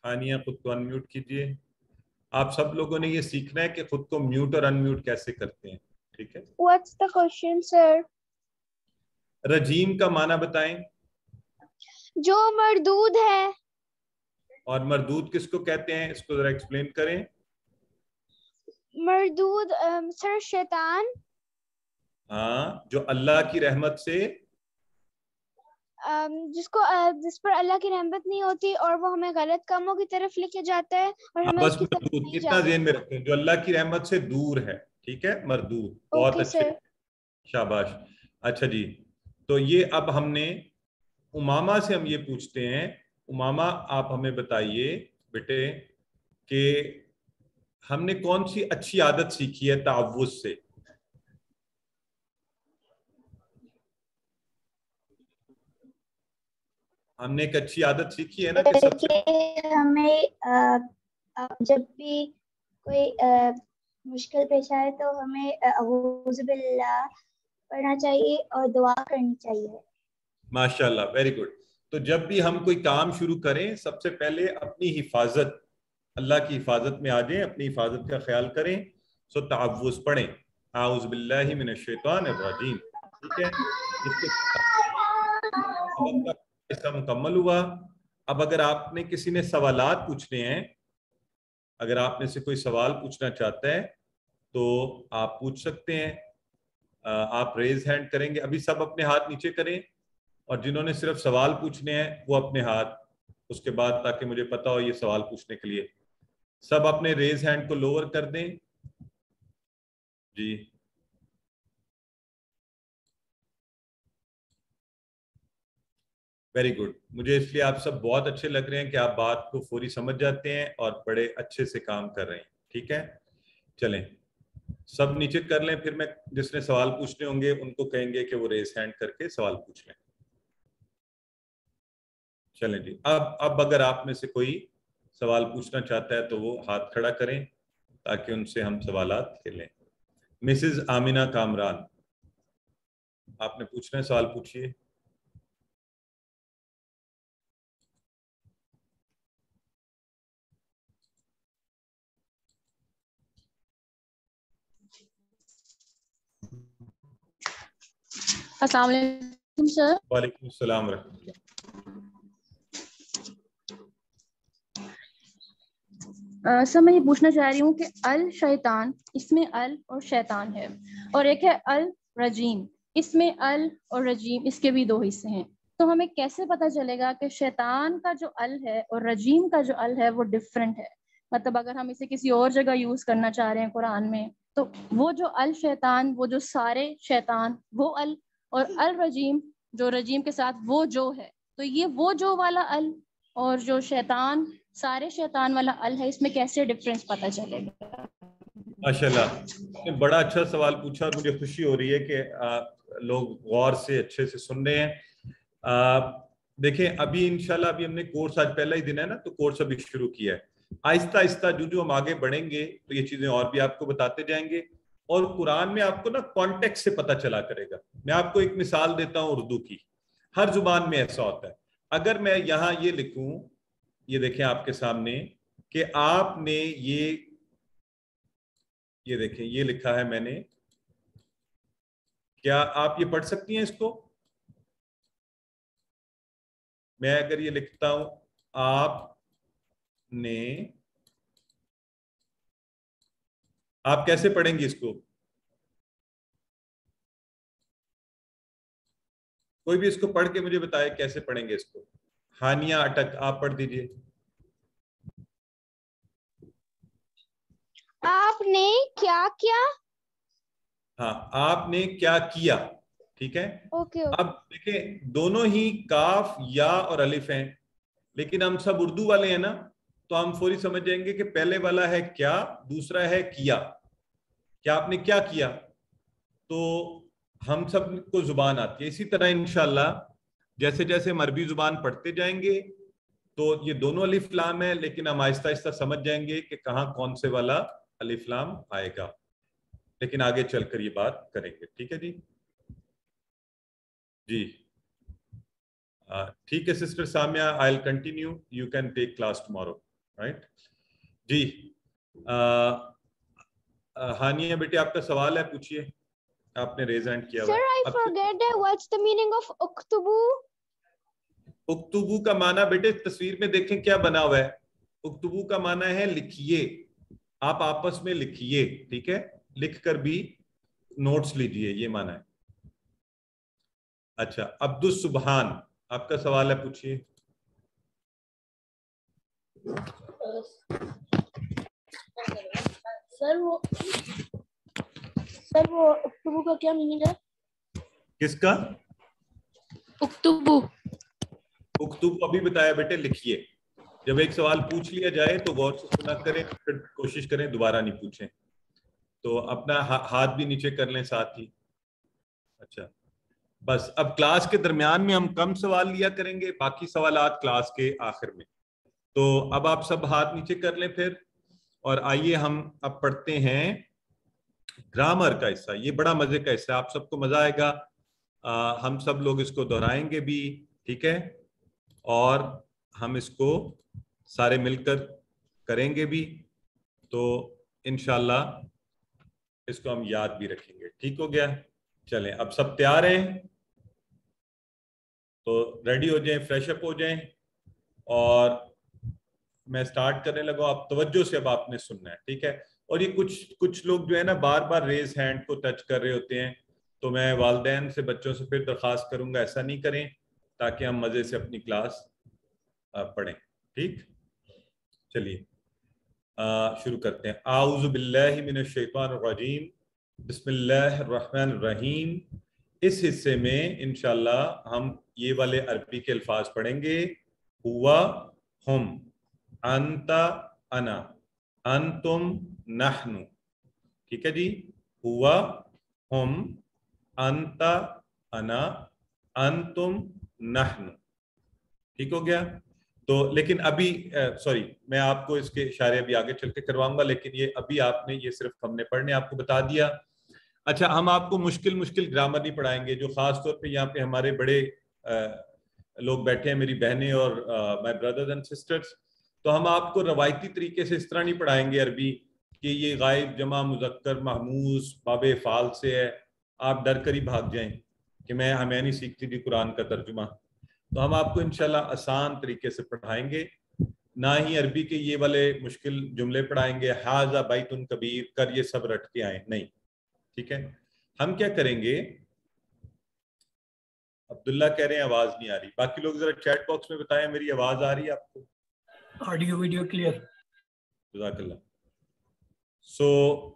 [SPEAKER 1] हानिया खुद को अनम्यूट कीजिए। आप सब लोगों ने ये सीखना है कि खुद को म्यूट और अनम्यूट कैसे करते हैं, ठीक है।
[SPEAKER 2] What's the question, sir?
[SPEAKER 1] रजीम का माना बताएं।
[SPEAKER 2] जो मरदूद है।
[SPEAKER 1] और मरदूद किसको कहते हैं, इसको जरा एक्सप्लेन करें।
[SPEAKER 2] मरदूद सर शैतान।
[SPEAKER 1] हाँ, जो अल्लाह की रहमत से
[SPEAKER 2] um, जिसको uh, जिस पर अल्लाह की रहमत नहीं होती और वो हमें गलत कामों की तरफ लेके जाता है और
[SPEAKER 1] हाँ,
[SPEAKER 2] हमें
[SPEAKER 1] बस
[SPEAKER 2] उसकी तरफ
[SPEAKER 1] मरदूद
[SPEAKER 2] नहीं
[SPEAKER 1] इतना
[SPEAKER 2] जाने
[SPEAKER 1] ज़हन में
[SPEAKER 2] देता।
[SPEAKER 1] रखें, जो अल्लाह की रहमत से दूर है, ठीक है, मरदूद। बहुत
[SPEAKER 2] ओके
[SPEAKER 1] अच्छे,
[SPEAKER 2] सर।
[SPEAKER 1] शाबाश। अच्छा जी, तो ये अब हमने उमामा से हम ये पूछते हैं। उमामा, आप हमें बताइए बेटे कि हमने कौन सी अच्छी आदत सीखी है तावुज़ से। हमने एक अच्छी आदत सीखी है ना कि सबसे
[SPEAKER 2] कि हमें अ, अ, जब भी कोई अ, मुश्किल पेश आए तो हमें अऊज़ु बिल्लाह पढ़ना चाहिए और दुआ करनी चाहिए।
[SPEAKER 1] माशाल्लाह, वेरी गुड। तो जब भी हम कोई काम शुरू करें, सबसे पहले अपनी हिफाजत, अल्लाह की हिफाजत में आ जाएं, अपनी हिफाजत का ख्याल करें। सो तावुज़ पढ़ें, आऊज़ु बिल्लाहि मिनश शैतानिर रजीम, ठीक है। इसके सबक का हिस्सा मुकम्मल हुआ। अब अगर आपने किसी ने सवालात पूछने हैं, अगर आप में से कोई सवाल पूछना चाहता है तो आप पूछ सकते हैं। अ, आप रेज हैंड करेंगे, अभी सब अपने हाथ नीचे करें, और जिन्होंने सिर्फ सवाल पूछने हैं वो अपने हाथ उसके बाद, ताकि मुझे पता हो ये सवाल पूछने के लिए। सब अपने रेज हैंड को लोअर कर दें जी। Very good. मुझे इसलिए आप सब बहुत अच्छे लग रहे हैं कि आप बात को फौरी समझ जाते हैं और बड़े अच्छे से काम कर रहे हैं, ठीक है। चलें, सब नीचे कर लें, फिर मैं जिसने सवाल पूछने होंगे उनको कहेंगे कि वो रेस हैंड करके सवाल पूछ लें। चलें जी, अब अब अगर आप में से कोई सवाल पूछना चाहता है तो वो हाथ खड़ा करें ताकि उनसे हम सवालात खेलें। मिसेस आमिना कामरान, आपने पूछना है, सवाल पूछिए।
[SPEAKER 4] अस्सलाम वालेकुम सर।
[SPEAKER 1] वालेकुम अस्सलाम रहमतुल्लाह।
[SPEAKER 4] सर मैं ये पूछना चाह रही हूँ कि अल शैतान, इसमें अल और शैतान है, और एक है अल रजीम, इसमें अल और रजीम इसके भी दो हिस्से हैं। तो हमें कैसे पता चलेगा कि शैतान का जो अल है और रजीम का जो अल है वो डिफरेंट है? मतलब अगर हम इसे किसी और जगह यूज करना चाह रहे हैं कुरान में, तो वो जो अल शैतान, वो जो सारे शैतान वो अल, और अल रजीम जो रजीम के साथ वो जो है, तो ये वो जो वाला अल और जो शैतान सारे शैतान वाला अल है, इसमें कैसे डिफरेंस पता चलेगा?
[SPEAKER 1] माशाल्लाह, आपने बड़ा अच्छा सवाल पूछा और मुझे खुशी हो रही है कि आ, लोग गौर से अच्छे से सुन रहे हैं। आ, देखें, अभी इंशाल्लाह अभी हमने कोर्स, आज पहला ही दिन है ना, तो कोर्स अभी शुरू किया है। आहिस्ता आहिस्ता जो जो हम आगे बढ़ेंगे तो ये चीजें और भी आपको बताते जाएंगे, और कुरान में आपको ना कॉन्टेक्स्ट से पता चला करेगा। मैं आपको एक मिसाल देता हूँ उर्दू की। हर जुबान में ऐसा होता है। अगर मैं यहाँ ये लिखूं, ये देखें आपके सामने कि आपने ये ये देखें, ये लिखा है मैंने, क्या आप ये पढ़ सकती हैं इसको? मैं अगर ये लिखता हूं, आपने, आप कैसे पढ़ेंगी इसको? कोई भी इसको पढ़ के मुझे बताए कैसे पढ़ेंगे इसको। हानिया अटक, आप पढ़ दीजिए।
[SPEAKER 2] आपने क्या किया?
[SPEAKER 1] हाँ, आपने क्या किया, ठीक है।
[SPEAKER 2] Okay okay.
[SPEAKER 1] अब देखें, दोनों ही काफ या और अलिफ हैं, लेकिन हम सब उर्दू वाले हैं ना, तो हम फौरी समझ जाएंगे कि पहले वाला है क्या, दूसरा है किया। क्या आपने क्या किया, तो हम सब को जुबान आती है। इसी तरह इंशाल्लाह जैसे जैसे हम अरबी जुबान पढ़ते जाएंगे तो ये दोनों अलिफ लाम है, लेकिन हम आहिस्ता आहिस्ता समझ जाएंगे कि कहाँ कौन से वाला अलिफ लाम आएगा। लेकिन आगे चलकर ये बात करेंगे, ठीक है जी। जी ठीक है sister Samia, I will continue, you can take class tomorrow. Right जी। आ, आ, हानिया बेटे आपका सवाल है, पूछिए, आपने रेज हैंड किया हुआ है।
[SPEAKER 5] Sir, I forget that what's the meaning of uktubu?
[SPEAKER 1] उक्तुबू का माना बेटे तस्वीर में देखें क्या बना हुआ है। उक्तुबू का माना है लिखिए, आप आपस में लिखिए, ठीक है, लिख कर भी नोट्स लीजिए, ये माना है। अच्छा, अब्दुल सुबहान आपका सवाल है, पूछिए।
[SPEAKER 5] सर वो सर वो उक्तुबू का क्या मीनिंग है?
[SPEAKER 1] किसका?
[SPEAKER 5] उक्तुबू।
[SPEAKER 1] उक्तुबू अभी बताया बेटे, लिखिए। जब एक सवाल पूछ लिया जाए तो गौर से सुना करें, फिर कोशिश करें दोबारा नहीं पूछें। तो अपना हा, हाथ भी नीचे कर लें साथ ही। अच्छा, बस अब क्लास के दरमियान में हम कम सवाल लिया करेंगे, बाकी सवालात क्लास के आखिर में। तो अब आप सब हाथ नीचे कर लें फिर, और आइए हम अब पढ़ते हैं ग्रामर का हिस्सा। ये बड़ा मजे का हिस्सा, आप सबको मजा आएगा। आ, हम सब लोग इसको दोहराएंगे भी, ठीक है, और हम इसको सारे मिलकर करेंगे भी, तो इंशाल्लाह इसको हम याद भी रखेंगे। ठीक हो गया? चलें, अब सब तैयार हैं तो रेडी हो जाएं, फ्रेश अप हो जाएं, और मैं स्टार्ट करने लगा। आप तवज्जो से अब आपने सुनना है, ठीक है। और ये कुछ कुछ लोग जो है ना बार बार रेज हैंड को टच कर रहे होते हैं, तो मैं वालिदैन से बच्चों से फिर दरख्वास्त करूंगा ऐसा नहीं करें, ताकि हम मजे से अपनी क्लास पढ़ें। ठीक, चलिए शुरू करते हैं। आऊज़ु बिल्लाहि मिनश शैतानिर रजीम, बिस्मिल्लाहिर रहमानिर रहीम। इस हिस्से में इंशाल्लाह हम ये वाले अरबी के अल्फाज पढ़ेंगे। हुआ, हम, अंता, अना, अंतुम, नहनु। ठीक है जी, हुआ, हम, अंता, अना, अंतुम, नहनु। ठीक हो गया? तो लेकिन अभी सॉरी मैं आपको इसके इशारे अभी आगे चल के करवाऊंगा, लेकिन ये अभी आपने ये सिर्फ हमने पढ़ने आपको बता दिया। अच्छा, हम आपको मुश्किल मुश्किल ग्रामर नहीं पढ़ाएंगे, जो खास तौर पे यहाँ पे हमारे बड़े आ, लोग बैठे हैं, मेरी बहनें और माय ब्रदर्स एंड सिस्टर्स, तो हम आपको रवायती तरीके से इस तरह नहीं पढ़ाएंगे अरबी कि ये गायब जमा मुजक्कर महमूस बाबे फाल से है, आप डर कर ही भाग जाएं कि मैं हमें नहीं सीखती थी कुरान का तर्जुमा। तो हम आपको इंशाल्लाह आसान तरीके से पढ़ाएंगे, ना ही अरबी के ये वाले मुश्किल जुमले पढ़ाएंगे, हाजा बैतुन कबीर कर ये सब रट के आए, नहीं। ठीक है, हम क्या करेंगे, अब्दुल्ला कह रहे हैं आवाज नहीं आ रही, बाकी लोग जरा चैट बॉक्स में बताएं मेरी आवाज आ रही है आपको?
[SPEAKER 6] Audio video clear.
[SPEAKER 1] जज़ाकल्लाह, so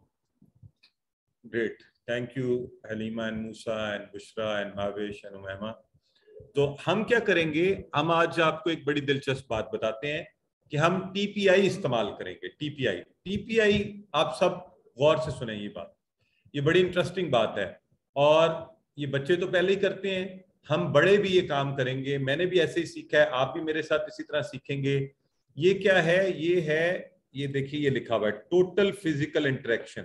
[SPEAKER 1] great, thank you Halima and Musa and Bushra and Bhavesh and Umaima. तो हम क्या करेंगे, हम आज आपको एक बड़ी दिलचस्प बात बताते हैं कि हम टीपीआई इस्तेमाल करेंगे। टीपीआई टीपीआई आप सब गौर से सुने, ये बात, ये बड़ी इंटरेस्टिंग बात है, और ये बच्चे तो पहले ही करते हैं, हम बड़े भी ये काम करेंगे। मैंने भी ऐसे ही सीखा है, आप भी मेरे साथ इसी तरह सीखेंगे। ये क्या है, ये है, ये देखिए ये लिखा हुआ है total physical interaction.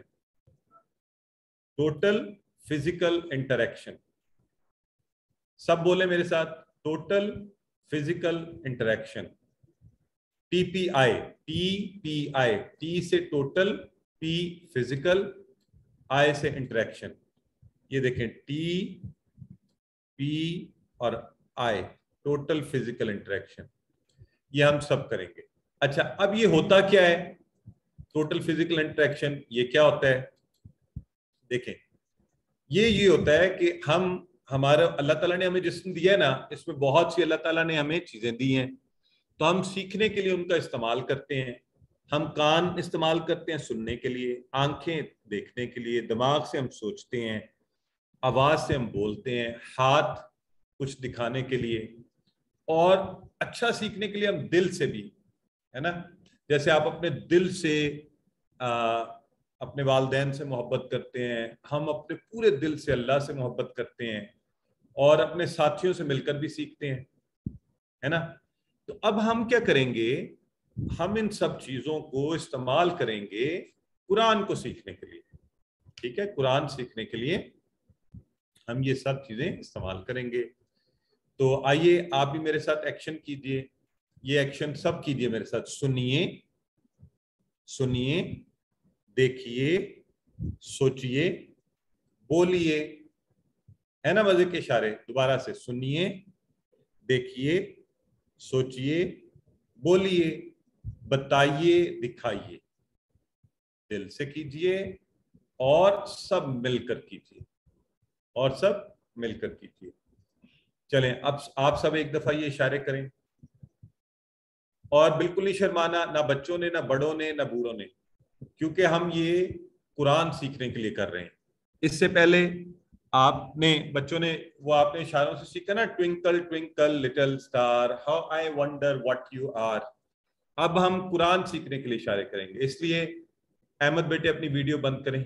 [SPEAKER 1] Total physical interaction, सब बोले मेरे साथ, total physical interaction, TPI. TPI, T से टोटल, पी फिजिकल, आई से इंटरेक्शन। ये देखें, टी पी और आई, टोटल फिजिकल इंटरेक्शन, ये हम सब करेंगे। अच्छा, अब ये होता क्या है टोटल फिजिकल इंटरेक्शन, ये क्या होता है? देखें, ये ये होता है कि हम हमारा अल्लाह ताला ने हमें जिस्म दिया है ना, इसमें बहुत सी अल्लाह ताला ने हमें चीजें दी हैं, तो हम सीखने के लिए उनका इस्तेमाल करते हैं। हम कान इस्तेमाल करते हैं सुनने के लिए, आंखें देखने के लिए, दिमाग से हम सोचते हैं, आवाज से हम बोलते हैं, हाथ कुछ दिखाने के लिए, और अच्छा सीखने के लिए हम दिल से भी, है ना। जैसे आप अपने दिल से आ, अपने वालिदैन से मोहब्बत करते हैं, हम अपने पूरे दिल से अल्लाह से मोहब्बत करते हैं, और अपने साथियों से मिलकर भी सीखते हैं, है ना। तो अब हम क्या करेंगे, हम इन सब चीजों को इस्तेमाल करेंगे कुरान को सीखने के लिए। ठीक है, कुरान सीखने के लिए हम ये सब चीजें इस्तेमाल करेंगे। तो आइए आप भी मेरे साथ एक्शन कीजिए, ये एक्शन सब कीजिए मेरे साथ, सुनिए सुनिए, देखिए, सोचिए, बोलिए। है ना मजे के इशारे? दोबारा से, सुनिए, देखिए, सोचिए, बोलिए, बताइए, दिखाइए। दिल से कीजिए और सब मिलकर कीजिए, और सब मिलकर कीजिए। चलें, अब आप सब एक दफा ये इशारे करें, और बिल्कुल नहीं शर्माना, ना बच्चों ने, ना बड़ों ने, ना बूढ़ों ने, क्योंकि हम ये कुरान सीखने के लिए कर रहे हैं। इससे पहले आपने, बच्चों ने, वो आपने इशारों से सीखा ना, twinkle twinkle little star, how I wonder what you are. अब हम कुरान सीखने के लिए इशारे करेंगे, इसलिए अहमद बेटे अपनी वीडियो बंद करें।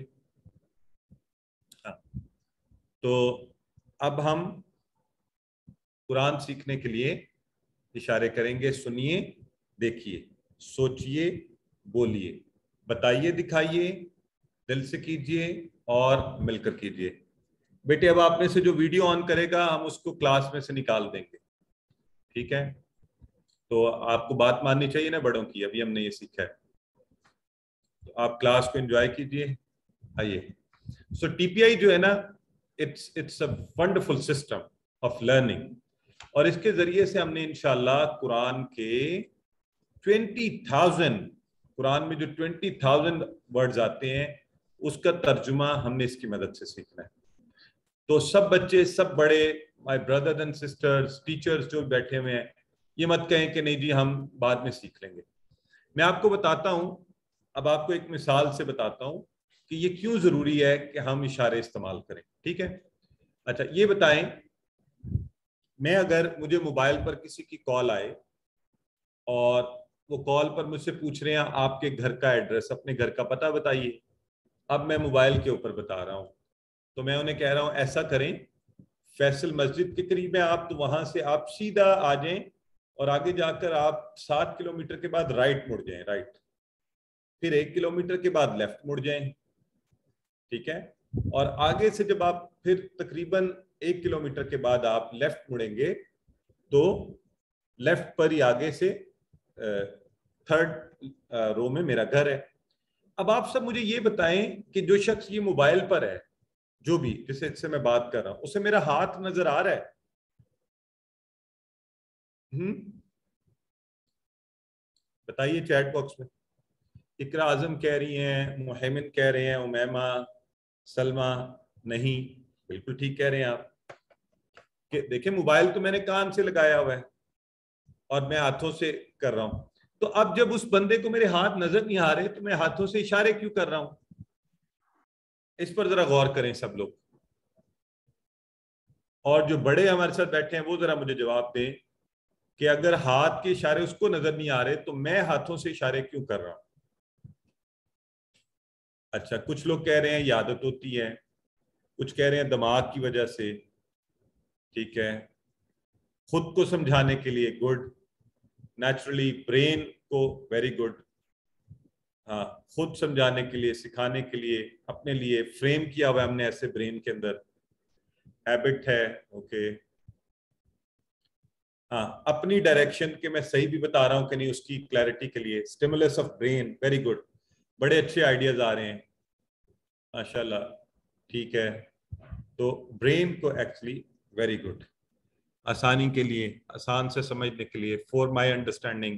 [SPEAKER 1] हाँ, तो अब हम कुरान सीखने के लिए इशारे करेंगे। सुनिए, देखिए, सोचिए, बोलिए, बताइए, दिखाइए, दिल से कीजिए और मिलकर कीजिए। बेटे अब आप में से जो वीडियो ऑन करेगा हम उसको क्लास में से निकाल देंगे, ठीक है? तो आपको बात माननी चाहिए ना बड़ों की, अभी हमने ये सीखा है। तो आप क्लास को एंजॉय कीजिए। आइए, सो टीपीआई जो है ना, it's it's a wonderful system of learning, और इसके जरिए से हमने इंशाल्लाह कुरान के ट्वेंटी थाउजेंड, कुरान में जो ट्वेंटी थाउजेंड वर्ड्स आते हैं उसका तर्जुमा हमने इसकी मदद से सीखना है। तो सब बच्चे, सब बड़े, my brothers and sisters, teachers जो बैठे हुए हैं, ये मत कहें कि नहीं जी हम बाद में सीख लेंगे। मैं आपको बताता हूं, अब आपको एक मिसाल से बताता हूं कि ये क्यों जरूरी है कि हम इशारे इस्तेमाल करें, ठीक है? अच्छा, ये बताएं, मैं अगर, मुझे मोबाइल पर किसी की कॉल आए और वो कॉल पर मुझसे पूछ रहे हैं आपके घर का एड्रेस, अपने घर का पता बताइए। अब मैं मोबाइल के ऊपर बता रहा हूं, तो मैं उन्हें कह रहा हूं ऐसा करें, फैसल मस्जिद के करीब है आप, तो वहां से आप सीधा आ जाएं और आगे जाकर आप सात किलोमीटर के बाद राइट मुड़ जाएं, राइट, फिर एक किलोमीटर के बाद लेफ्ट मुड़ जाएं, ठीक है? और आगे से जब आप फिर तकरीबन एक किलोमीटर के बाद आप लेफ्ट मुड़ेंगे तो लेफ्ट पर ही आगे से थर्ड रो में मेरा घर है। अब आप सब मुझे ये बताएं कि जो शख्स ये मोबाइल पर है, जो भी जिससे इससे मैं बात कर रहा हूं, उसे मेरा हाथ नजर आ रहा है? हम्म बताइए चैट बॉक्स में। इकरा आजम कह रही हैं, मुहम्मद कह रहे हैं, उमैमा, सलमा, नहीं, बिल्कुल ठीक कह रहे हैं आप कि देखिए मोबाइल तो मैंने कान से लगाया हुआ है और मैं हाथों से कर रहा हूं। तो अब जब उस बंदे को मेरे हाथ नजर नहीं आ रहे तो मैं हाथों से इशारे क्यों कर रहा हूं? इस पर जरा गौर करें सब लोग, और जो बड़े हमारे साथ बैठे हैं वो जरा मुझे जवाब दें कि अगर हाथ के इशारे उसको नजर नहीं आ रहे तो मैं हाथों से इशारे क्यों कर रहा हूं? अच्छा, कुछ लोग कह रहे हैं ये आदत होती है, कुछ कह रहे हैं दिमाग की वजह से, ठीक है, खुद को समझाने के लिए, गुड, नेचुरली ब्रेन को, वेरी गुड, हाँ, खुद समझाने के लिए, सिखाने के लिए, अपने लिए फ्रेम किया हुआ है हमने ऐसे ब्रेन के अंदर, हैबिट है, ओके, हाँ, अपनी डायरेक्शन के मैं सही भी बता रहा हूं कि नहीं उसकी क्लैरिटी के लिए, stimulus of brain, very good, बड़े अच्छे आइडियाज आ रहे हैं माशाल्लाह, ठीक है। तो ब्रेन को एक्चुअली वेरी गुड, आसानी के लिए, आसान से समझने के लिए, फॉर माय अंडरस्टैंडिंग,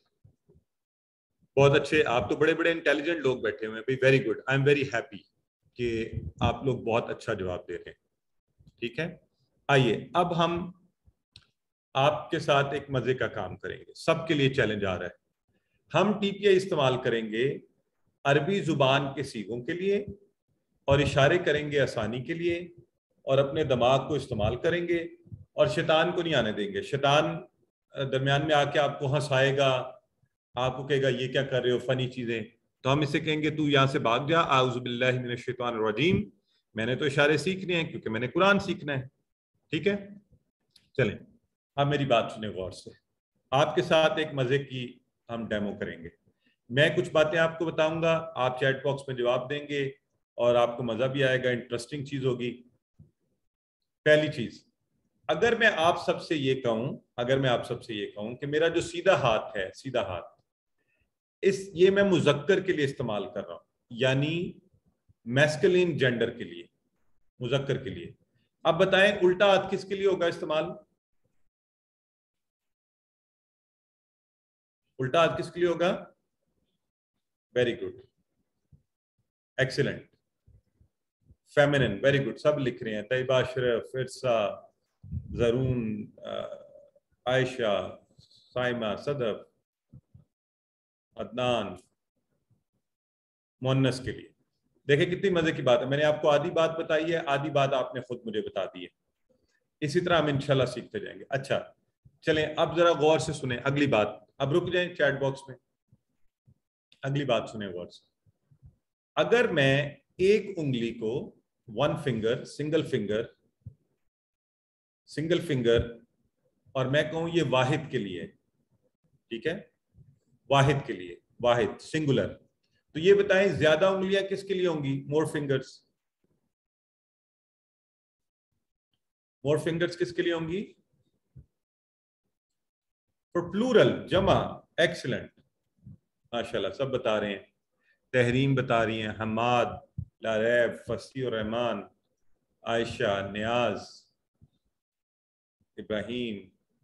[SPEAKER 1] बहुत अच्छे, आप तो बड़े बड़े इंटेलिजेंट लोग बैठे हुए हैं भाई, very good, I am very happy कि आप लोग बहुत अच्छा जवाब दे रहे हैं, ठीक है। आइए अब हम आपके साथ एक मजे का काम करेंगे, सबके लिए चैलेंज आ रहा है। हम टीपीआई इस्तेमाल करेंगे अरबी जुबान के सीगों के लिए और इशारे करेंगे आसानी के लिए, और अपने दिमाग को इस्तेमाल करेंगे और शैतान को नहीं आने देंगे। शैतान दरमियान में आके आपको हंसाएगा, आपको कहेगा ये क्या कर रहे हो, फनी चीजें, तो हम इसे कहेंगे तू यहाँ से भाग जा, आउज़ु बिल्लाहि मिनश शैतानिर रजीम, मैंने तो इशारे सीखने हैं क्योंकि मैंने कुरान सीखना है, ठीक है। चलें अब मेरी बात सुने गौर से, आपके साथ एक मजे की हम डेमो करेंगे। मैं कुछ बातें आपको बताऊंगा, आप चैट बॉक्स में जवाब देंगे और आपको मजा भी आएगा, इंटरेस्टिंग चीज होगी। पहली चीज, अगर मैं आप सबसे ये कहूं, अगर मैं आप सबसे ये कहूं कि मेरा जो सीधा हाथ है, सीधा हाथ इस ये मैं मुजक्कर के लिए इस्तेमाल कर रहा हूं, यानी मैस्कुलिन जेंडर के लिए, मुजक्कर के लिए। अब बताएं उल्टा हाथ किसके लिए होगा इस्तेमाल? उल्टा हाथ किसके लिए होगा? Very good, excellent, feminine, very good, सब लिख रहे हैं। तैयबा, अशरफ, फिरसा, जरून, आयशा, साइमा, सदफ, अदनान, मुन्नस के लिए। देखिए कितनी मजे की बात है, मैंने आपको आधी बात बताई है, आधी बात आपने खुद मुझे बता दी है। इसी तरह हम इंशाल्लाह सीखते जाएंगे। अच्छा चलें, अब जरा गौर से सुने अगली बात। अब रुक जाएं चैट बॉक्स में, अगली बात सुने गौर से। अगर मैं एक उंगली को one finger, single finger, single finger और मैं कहूं ये वाहिद के लिए, ठीक है, वाहिद के लिए, वाहिद सिंगुलर, तो ये बताएं ज्यादा उंगलियां किसके लिए होंगी? मोर फिंगर्स, मोर फिंगर्स किसके लिए होंगी? फॉर प्लूरल, जमा, एक्सीलेंट, माशाल्लाह सब बता रहे हैं। तहरीम बता रही हैं, हमाद, लारैब, फसी और रहमान, आयशा, नियाज, इब्राहिम,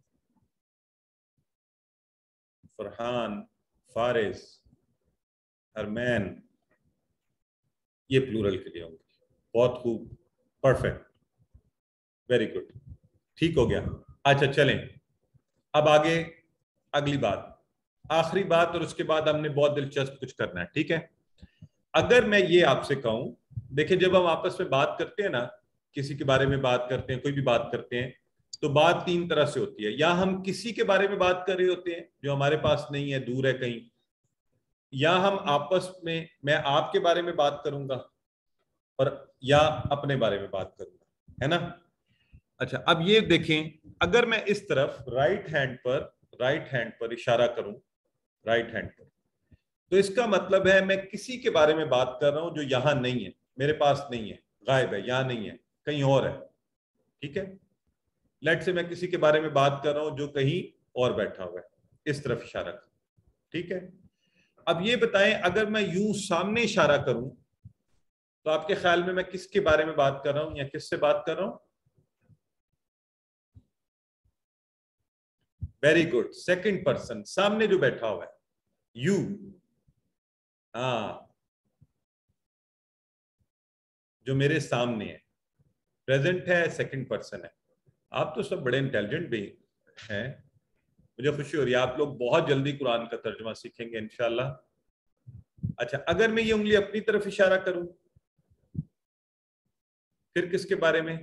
[SPEAKER 1] फरहान, फारिस, हरमैन, ये प्लूरल के लिए होंगे। बहुत खूब, परफेक्ट, वेरी गुड, ठीक हो गया। अच्छा चलें अब आगे, अगली बात, आखिरी बात, और उसके बाद हमने बहुत दिलचस्प कुछ करना है, ठीक है। अगर मैं ये आपसे कहूं, देखिए जब हम आपस में बात करते हैं ना, किसी के बारे में बात करते हैं, कोई भी बात करते हैं, तो बात तीन तरह से होती है। या हम किसी के बारे में बात कर रहे होते हैं जो हमारे पास नहीं है, दूर है कहीं, या हम आपस में, मैं आपके बारे में बात करूंगा और या अपने बारे में बात करूंगा, है ना। अच्छा अब ये देखें, अगर मैं इस तरफ राइट हैंड पर, राइट हैंड पर इशारा करूं, राइट हैंड पर, तो इसका मतलब है मैं किसी के बारे में बात कर रहा हूं जो यहां नहीं है, मेरे पास नहीं है, गायब है, यहां नहीं है, कहीं और है, ठीक है। लेट से मैं किसी के बारे में बात कर रहा हूं जो कहीं और बैठा हुआ है, इस तरफ इशारा कर, ठीक है। अब ये बताएं अगर मैं यूं सामने इशारा करूं तो आपके ख्याल में मैं किसके बारे में बात कर रहा हूं या किससे बात कर रहा हूं? वेरी गुड, सेकंड पर्सन, सामने जो बैठा हुआ है, यू, हाँ, जो मेरे सामने है, प्रेजेंट है, सेकंड पर्सन है। आप तो सब बड़े इंटेलिजेंट भी हैं, मुझे खुशी हो रही है, आप लोग बहुत जल्दी कुरान का तर्जुमा सीखेंगे इंशाल्लाह। अच्छा अगर मैं ये उंगली अपनी तरफ इशारा करूं फिर किसके बारे में?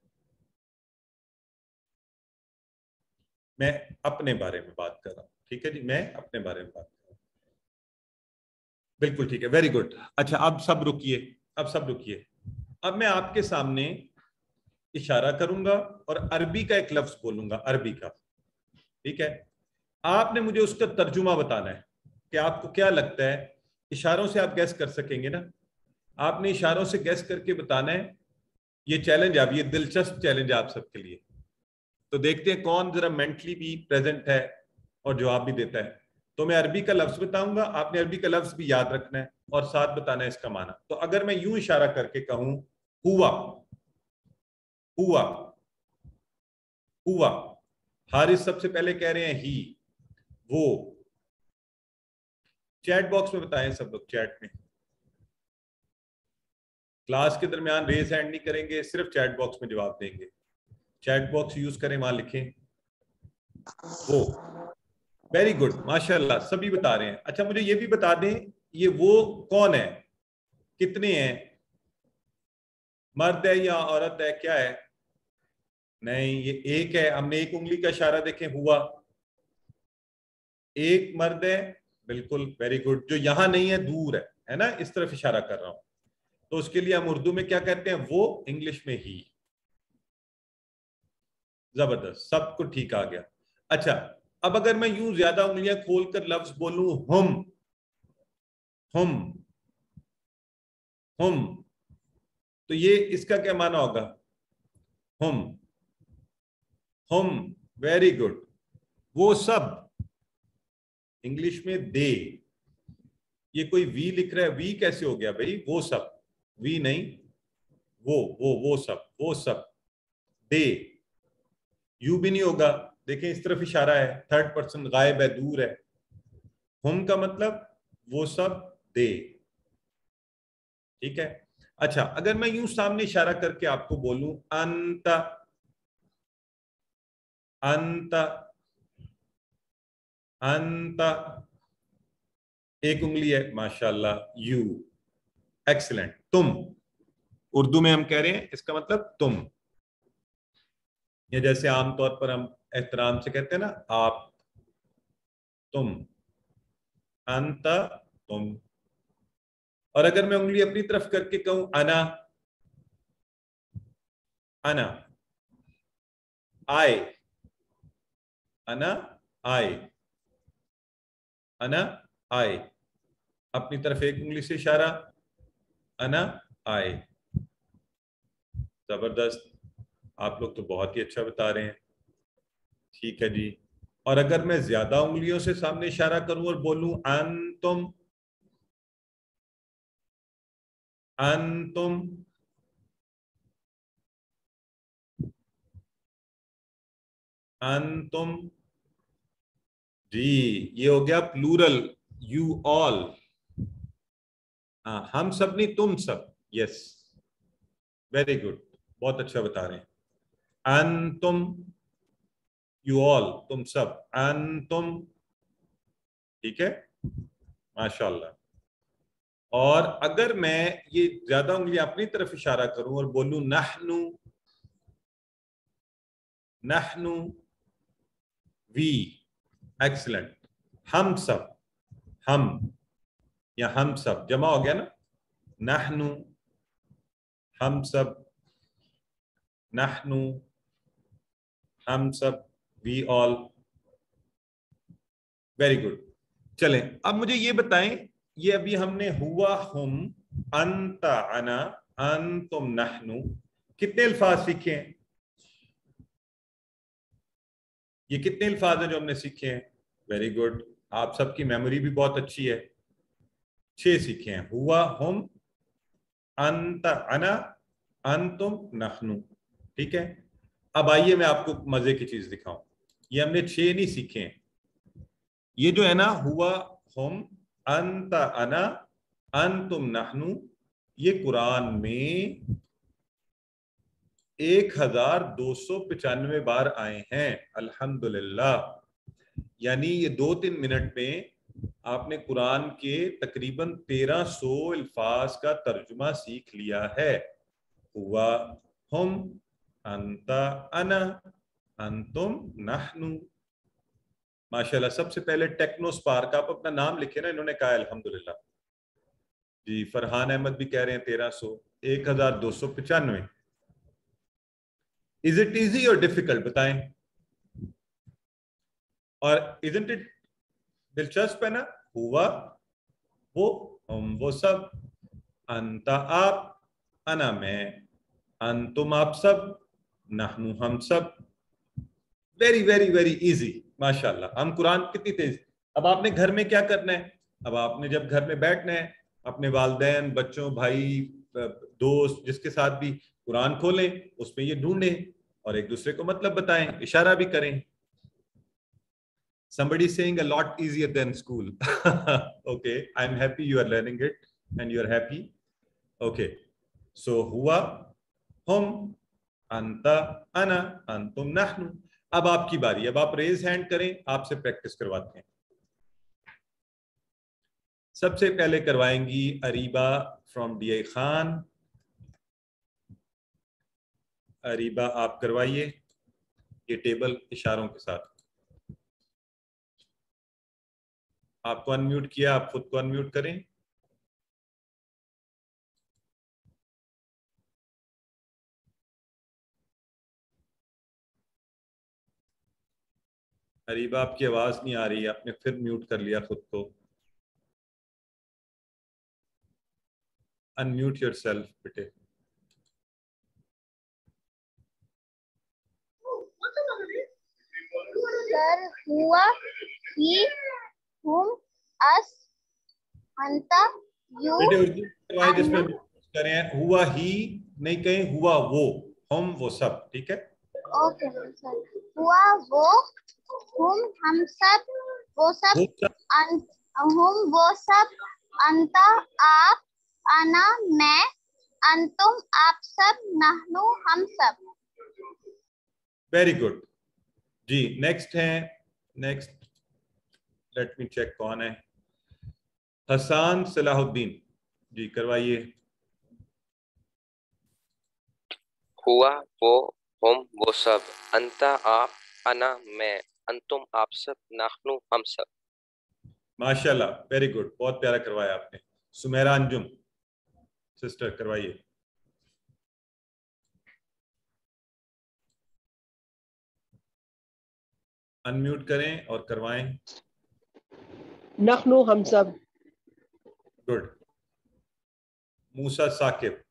[SPEAKER 1] मैं अपने बारे में बात कर रहा हूं, ठीक है जी, मैं अपने बारे में बात कर रहा हूं, बिल्कुल ठीक है, वेरी गुड। अच्छा अब सब रुकिए, अब सब रुकिए, अब मैं आपके सामने इशारा करूंगा और अरबी का एक लफ्ज बोलूंगा, अरबी का, ठीक है। आपने मुझे उसका तर्जुमा बताना है कि आपको क्या लगता है, इशारों से आप गैस कर सकेंगे ना, आपने इशारों से गैस करके बताना है। ये चैलेंज है, अब ये दिलचस्प चैलेंज है आप सबके लिए, तो देखते हैं कौन जरा मेंटली भी प्रेजेंट है और जवाब भी देता है। तो मैं अरबी का लफ्ज बताऊंगा, आपने अरबी का लफ्ज भी याद रखना है और साथ बताना है इसका माना। तो अगर मैं यूं इशारा करके कहूं हुआ, हुआ, हुआ, हारिस सबसे पहले कह रहे हैं ही, वो, चैट बॉक्स में बताएं सब लोग, चैट में, क्लास के दरमियान रेज हैंड नहीं करेंगे, सिर्फ चैट बॉक्स में जवाब देंगे। चैट बॉक्स यूज करें, वहां लिखें वो, वेरी गुड, माशाल्लाह सभी बता रहे हैं। अच्छा मुझे ये भी बता दें ये वो कौन है, कितने हैं, मर्द है या औरत है, क्या है? नहीं ये एक है, हमने एक उंगली का इशारा देखें, हुआ, एक मर्द है, बिल्कुल वेरी गुड, जो यहां नहीं है दूर है है ना, इस तरफ इशारा कर रहा हूं, तो उसके लिए हम उर्दू में क्या कहते हैं, वो, इंग्लिश में ही। जबरदस्त, सबको ठीक आ गया। अच्छा अब अगर मैं यूं ज्यादा उंगलियां खोलकर लफ्ज बोलूं, हम, हम, हम, तो ये इसका क्या माना होगा? हम, हम, वेरी गुड, वो सब, इंग्लिश में दे, ये कोई वी लिख रहा है, वी कैसे हो गया भाई? वो सब, वी नहीं, वो वो वो सब, वो सब। दे, यू भी नहीं होगा, देखें इस तरफ इशारा है, थर्ड पर्सन गायब है, दूर है। हम का मतलब वो सब, दे। ठीक है। अच्छा, अगर मैं यूं सामने इशारा करके आपको बोलूं अंत, अंत, अंत, एक उंगली है, माशाल्लाह, यू, एक्सीलेंट। तुम, उर्दू में हम कह रहे हैं इसका मतलब तुम, या जैसे आमतौर पर हम एहतराम से कहते हैं ना, आप, तुम, अंत, तुम। और अगर मैं उंगली अपनी तरफ करके कहूं अना, अना, आए, अना, आए, अना, आए, अपनी तरफ एक उंगली से इशारा, अना, आए। जबरदस्त, आप लोग तो बहुत ही अच्छा बता रहे हैं। ठीक है जी। और अगर मैं ज्यादा उंगलियों से सामने इशारा करूं और बोलूं अंतुम, अंतुम, अंतुम, जी, ये हो गया प्लूरल, यू ऑल। हाँ, हम सब नहीं, तुम सब। यस, वेरी गुड, बहुत अच्छा बता रहे हैं। अंतुम, यू ऑल, तुम सब, अंतुम। ठीक है, माशाल्लाह। और अगर मैं ये ज्यादा उंगली अपनी तरफ इशारा करूं और बोलूं नहनु, नहनु, वी, एक्सीलेंट, हम सब, हम, या हम सब जमा हो गया ना, नहनु, हम सब, नहनु, हम सब, वी ऑल। Very good. चलें, अब मुझे ये बताएं, ये अभी हमने हुआ, हम, अंत, अना, अंतुम, नहनु, कितने अल्फाज सीखे हैं? ये कितने अल्फाज हैं जो हमने सीखे हैं? वेरी गुड, आप सबकी मेमोरी भी बहुत अच्छी है। छह सीखे हैं, हुआ, हम, अंत, अना, अंतुम, नहनु। ठीक है। अब आइए मैं आपको मजे की चीज दिखाऊं। ये हमने छह नहीं सीखे हैं। ये जो है ना, हुआ, हम, अंत, अना, अंतुम, नहनु, ये कुरान में एक हजार दो सौ पचानवे बार आए हैं, अल्हम्दुलिल्लाह। यानी ये दो तीन मिनट में आपने कुरान के तकरीबन तेरह सौ अल्फाज का तर्जुमा सीख लिया है। हुआ, हम, अंत, अना, अंतुम, नहनु। माशाल्लाह। सबसे पहले टेक्नो स्पार्क, आप अपना नाम लिखे ना, इन्होंने कहा अल्हम्दुलिल्लाह जी। फरहान अहमद भी कह रहे हैं तेरह सौ, एक हजार दो सौ पचानवे। इज इट इजी और डिफिकल्ट, बताएं। और इजंट इट दिलचस्प है ना? हुआ, वो, हम, वो सब, अंता, आप, अना, मैं, अंतुम, आप सब, नहनु, हम सब। वेरी वेरी वेरी इजी, माशाल्लाह। हम कुरान कितनी तेज। अब आपने घर में क्या करना है? अब आपने जब घर में बैठना है, अपने वालिदैन, बच्चों, भाई, दोस्त, जिसके साथ भी कुरान खोलें, उसमें ये ढूंढें और एक दूसरे को मतलब बताएं, इशारा भी करें। Somebody is saying a lot easier than school. Okay, I'm happy you are learning it and you are happy. Okay, so हुआ, हम, अंता, अना, अंतुम, नहनु। अब आपकी बारी, अब आप रेज हैंड करें, आपसे प्रैक्टिस करवाते हैं। सबसे पहले करवाएंगी Areeba from D I Khan. Areeba, आप करवाइए ये टेबल इशारों के साथ। आपको अनम्यूट किया, आप खुद को अनम्यूट करें। अरीबा, आपकी आवाज नहीं आ रही, आपने फिर म्यूट कर लिया खुद को। अनम्यूट योरसेल्फ बेटे।
[SPEAKER 2] सर, हुआ, ही, हुम, अस, अंता यू
[SPEAKER 1] बेटे उर्दू करवाए जिसमें करें हुआ ही नहीं कहें हुआ वो, हम वो सब, ठीक है?
[SPEAKER 2] Okay sir. हुआ वो, हम हम सब, वो सब,
[SPEAKER 1] वो सब
[SPEAKER 2] अन, हम वो सब, अंता आप, अना मैं, अंतुम आप सब, नहनु हम सब।
[SPEAKER 1] वेरी गुड जी। नेक्स्ट है, नेक्स्ट लेट मी चेक कौन है, हसन सलाहुद्दीन जी, करवाइए।
[SPEAKER 7] हुआ वो, हम वो सब, अंता आप, अना मैं, अंतुम आप सब, नाहनु हम सब।
[SPEAKER 1] माशाल्लाह, वेरी गुड, बहुत प्यारा करवाया आपने। सुमेरा अंजुम सिस्टर, करवाइए। अनम्यूट करें और करवाएं।
[SPEAKER 8] नखनु हम सब।
[SPEAKER 1] गुड। मूसा साकिब।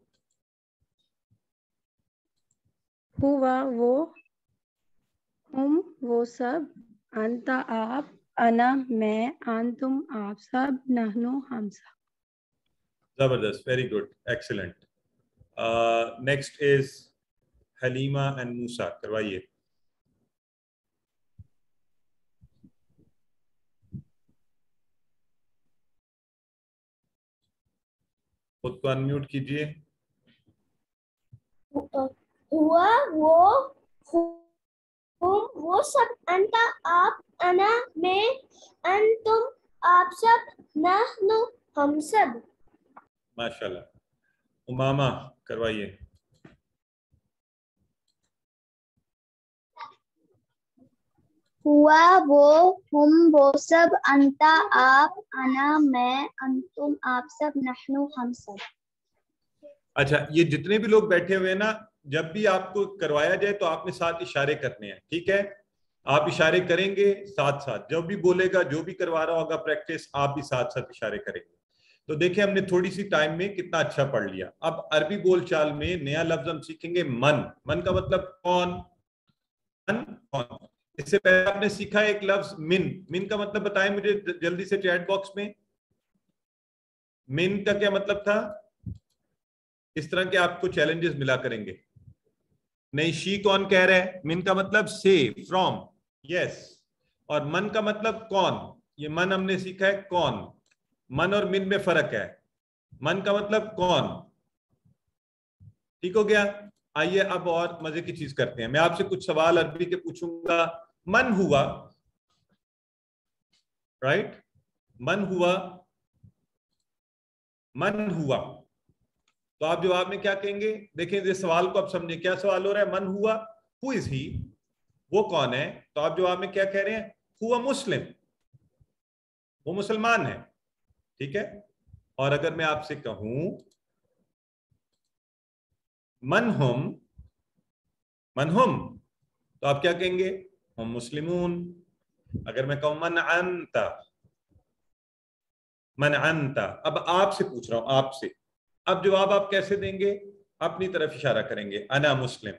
[SPEAKER 9] हुआ वो, हम वो सब, अंता आप, अना मैं, अंतुम आप सब, नहनु हम सब।
[SPEAKER 1] जबरदस्त, very good, excellent. Next is Halima and Musa, करवाइए। खुद को अनम्यूट कीजिए।
[SPEAKER 5] हुआ वो, हम वो सब, अंता आप, अना मैं, अंतुम आप सब, नहनु हम सब।
[SPEAKER 1] माशाल्लाह। उमामा, करवाइए।
[SPEAKER 2] हुआ वो, हम वो सब, अंता आप, अना मैं, अंतुम आप सब, नहनु हम सब।
[SPEAKER 1] अच्छा, ये जितने भी लोग बैठे हुए हैं ना, जब भी आपको करवाया जाए तो आपने साथ इशारे करने हैं, ठीक है? आप इशारे करेंगे साथ साथ, जब भी बोलेगा, जो भी करवा रहा होगा प्रैक्टिस, आप भी साथ साथ इशारे करेंगे। तो देखिए हमने थोड़ी सी टाइम में कितना अच्छा पढ़ लिया। अब अरबी बोलचाल में नया लफ्ज हम सीखेंगे, मन। मन का मतलब कौन? मन कौन? इससे पहले आपने सीखा एक लफ्ज मिन। मिन का मतलब बताएं मुझे जल्दी से चैट बॉक्स में। मिन का क्या मतलब था? इस तरह के आपको चैलेंजेस मिला करेंगे। नहीं, शी कौन कह रहा है? मिन का मतलब से, फ्रॉम, यस। और मन का मतलब कौन? ये मन हमने सीखा है कौन। मन और मिन में फर्क है। मन का मतलब कौन, ठीक हो गया? आइए अब और मजे की चीज करते हैं। मैं आपसे कुछ सवाल अरबी के पूछूंगा। मन हुआ, राइट? मन हुआ, मन हुआ, तो आप जवाब में क्या कहेंगे? देखिए इस सवाल को आप समझे, क्या सवाल हो रहा है? मन हुआ, हु इज ही, वो कौन है? तो आप जवाब में क्या कह रहे हैं? हुआ मुस्लिम, वो मुसलमान है, ठीक है? और अगर मैं आपसे कहूं मन हुम, मन हुम, तो आप क्या कहेंगे? हम मुस्लिमून। अगर मैं कहूं मन अंता, मन अंता, अब आपसे पूछ रहा हूं, आपसे, अब जवाब आप कैसे देंगे? अपनी तरफ इशारा करेंगे, अना मुस्लिम,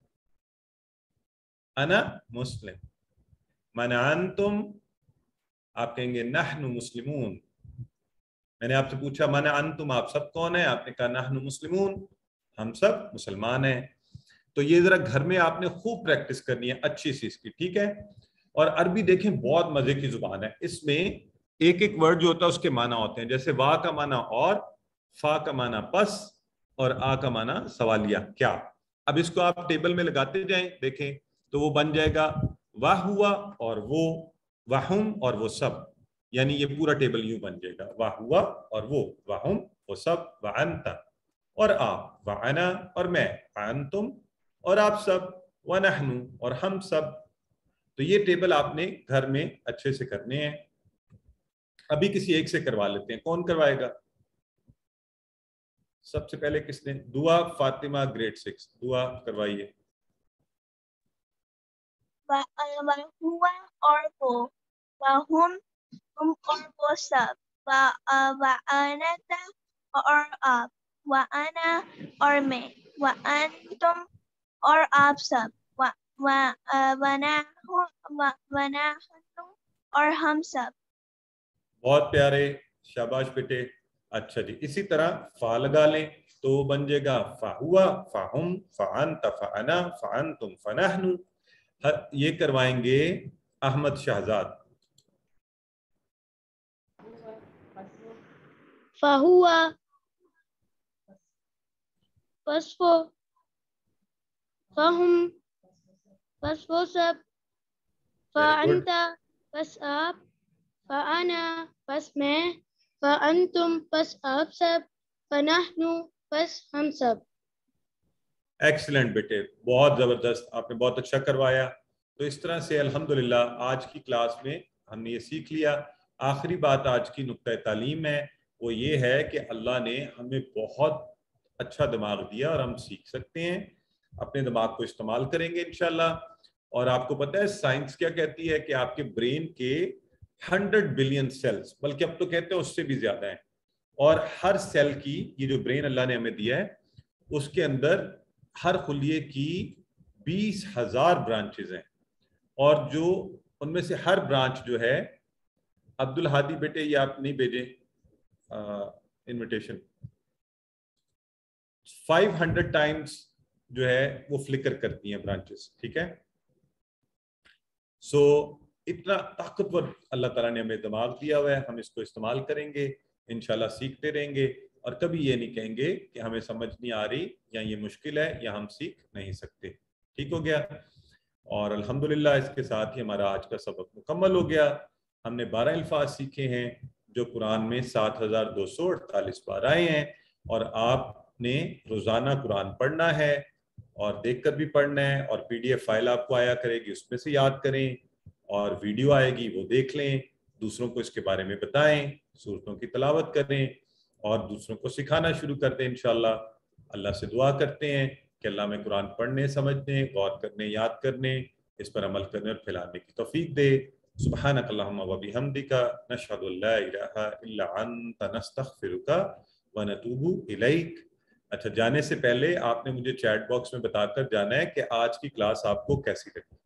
[SPEAKER 1] अना मुस्लिम। मन अंतुम, आप कहेंगे नहनु मुस्लिमून। मैंने आपसे पूछा मन अंतुम, आप सब कौन है? आपने कहा नहनु मुस्लिमून, हम सब मुसलमान हैं। तो ये जरा घर में आपने खूब प्रैक्टिस करनी है अच्छी सी इसकी, ठीक है? और अरबी देखें बहुत मजे की जुबान है। इसमें एक एक वर्ड जो होता है उसके माना होते हैं। जैसे वाह का माना और, फा का माना बस, और आ का माना सवालिया, क्या। अब इसको आप टेबल में लगाते जाएं, देखें तो वो बन जाएगा वाह हुआ और वो, वाहुम और वो सब, यानी ये पूरा टेबल यूं बन जाएगा, वाह हुआ और वो, वाहुम, वो सब, वाअंता और आप, वाअना और मैं, वाअंतुम और आप सब, वनहनु और हम सब। तो ये टेबल आपने घर में अच्छे से करने हैं। अभी किसी एक से करवा लेते हैं, कौन करवाएगा? सबसे पहले किसने? दुआ फातिमा, ग्रेड सिक्स, दुआ करवाइए।
[SPEAKER 2] हुआ और वो, वाहुम, हम और वो सब, वाअनता और आप, वाअना और मैं, वाअंतुम और आप सब, वा वनाहु वनाहनु और हम सब।
[SPEAKER 1] बहुत प्यारे, शाबाश बेटे। अच्छा जी, इसी तरह फा लगा लें तो बन जाएगा फाहुआ, फाहुम, फाअंत, फाअना, फाअंतुम, फनहनु। ये करवाएंगे अहमद शहजाद।
[SPEAKER 5] फाहुआ, बस वो, फाहुम, बस वो सब, फाअंता, बस आप, फाअना, बस मैं, फाअंतुम, बस आप सब, फनहनु, बस हम सब।
[SPEAKER 1] एक्सीलेंट बेटे, बहुत जबरदस्त, आपने बहुत अच्छा करवाया। तो इस तरह से अल्हम्दुलिल्लाह आज की क्लास में हमने ये सीख लिया। आखिरी बात आज की नुक्ता तालीम है वो ये है कि अल्लाह ने हमें बहुत अच्छा दिमाग दिया और हम सीख सकते हैं, अपने दिमाग को इस्तेमाल करेंगे इंशाल्लाह। और आपको पता है साइंस क्या कहती है कि आपके ब्रेन के हंड्रेड बिलियन सेल्स, बल्कि अब तो कहते हैं उससे भी ज्यादा है, और हर सेल की, ये जो ब्रेन अल्लाह ने हमें दिया है उसके अंदर हर खुलिये की बीस हजार ब्रांचेज हैं, और जो उनमें से हर ब्रांच जो है, अब्दुल हादी बेटे ये आप नहीं भेजे इनविटेशन, फाइव हंड्रेड टाइम्स जो है वो फ्लिकर करती हैं ब्रांचेस, ठीक है। सो so, इतना ताकतवर अल्लाह ताला ने हमें दिमाग दिया हुआ है, हम इसको इस्तेमाल करेंगे इंशाल्लाह, सीखते रहेंगे और कभी ये नहीं कहेंगे कि हमें समझ नहीं आ रही या ये मुश्किल है या हम सीख नहीं सकते। ठीक हो गया। और अल्हम्दुलिल्लाह इसके साथ ही हमारा आज का सबक मुकम्मल हो गया। हमने बारह अल्फाज सीखे हैं जो कुरान में सात हजार दो सौ अड़तालीस बार आए हैं, और आपने रोजाना कुरान पढ़ना है और देखकर भी पढ़ना है, और पीडीएफ फाइल आपको आया करेगी उसमें से याद करें, और वीडियो आएगी वो देख लें, दूसरों को इसके बारे में बताएं, सूरतों की तिलावत करें और दूसरों को सिखाना शुरू कर दें इंशाल्लाह। अल्लाह से दुआ करते हैं कि अल्लाह में कुरान पढ़ने, समझने, गौर करने, याद करने, इस पर अमल करने और फैलाने की तौफीक दे। सुब्हानक अल्लाहुम्मा व बिहम्दिका नशहदु अल्ला इलाहा इल्ला अंता नस्तगफिरुका व नतूबु इलैक। अच्छा, जाने से पहले आपने मुझे चैट बॉक्स में बताकर जाना है कि आज की क्लास आपको कैसी लगी।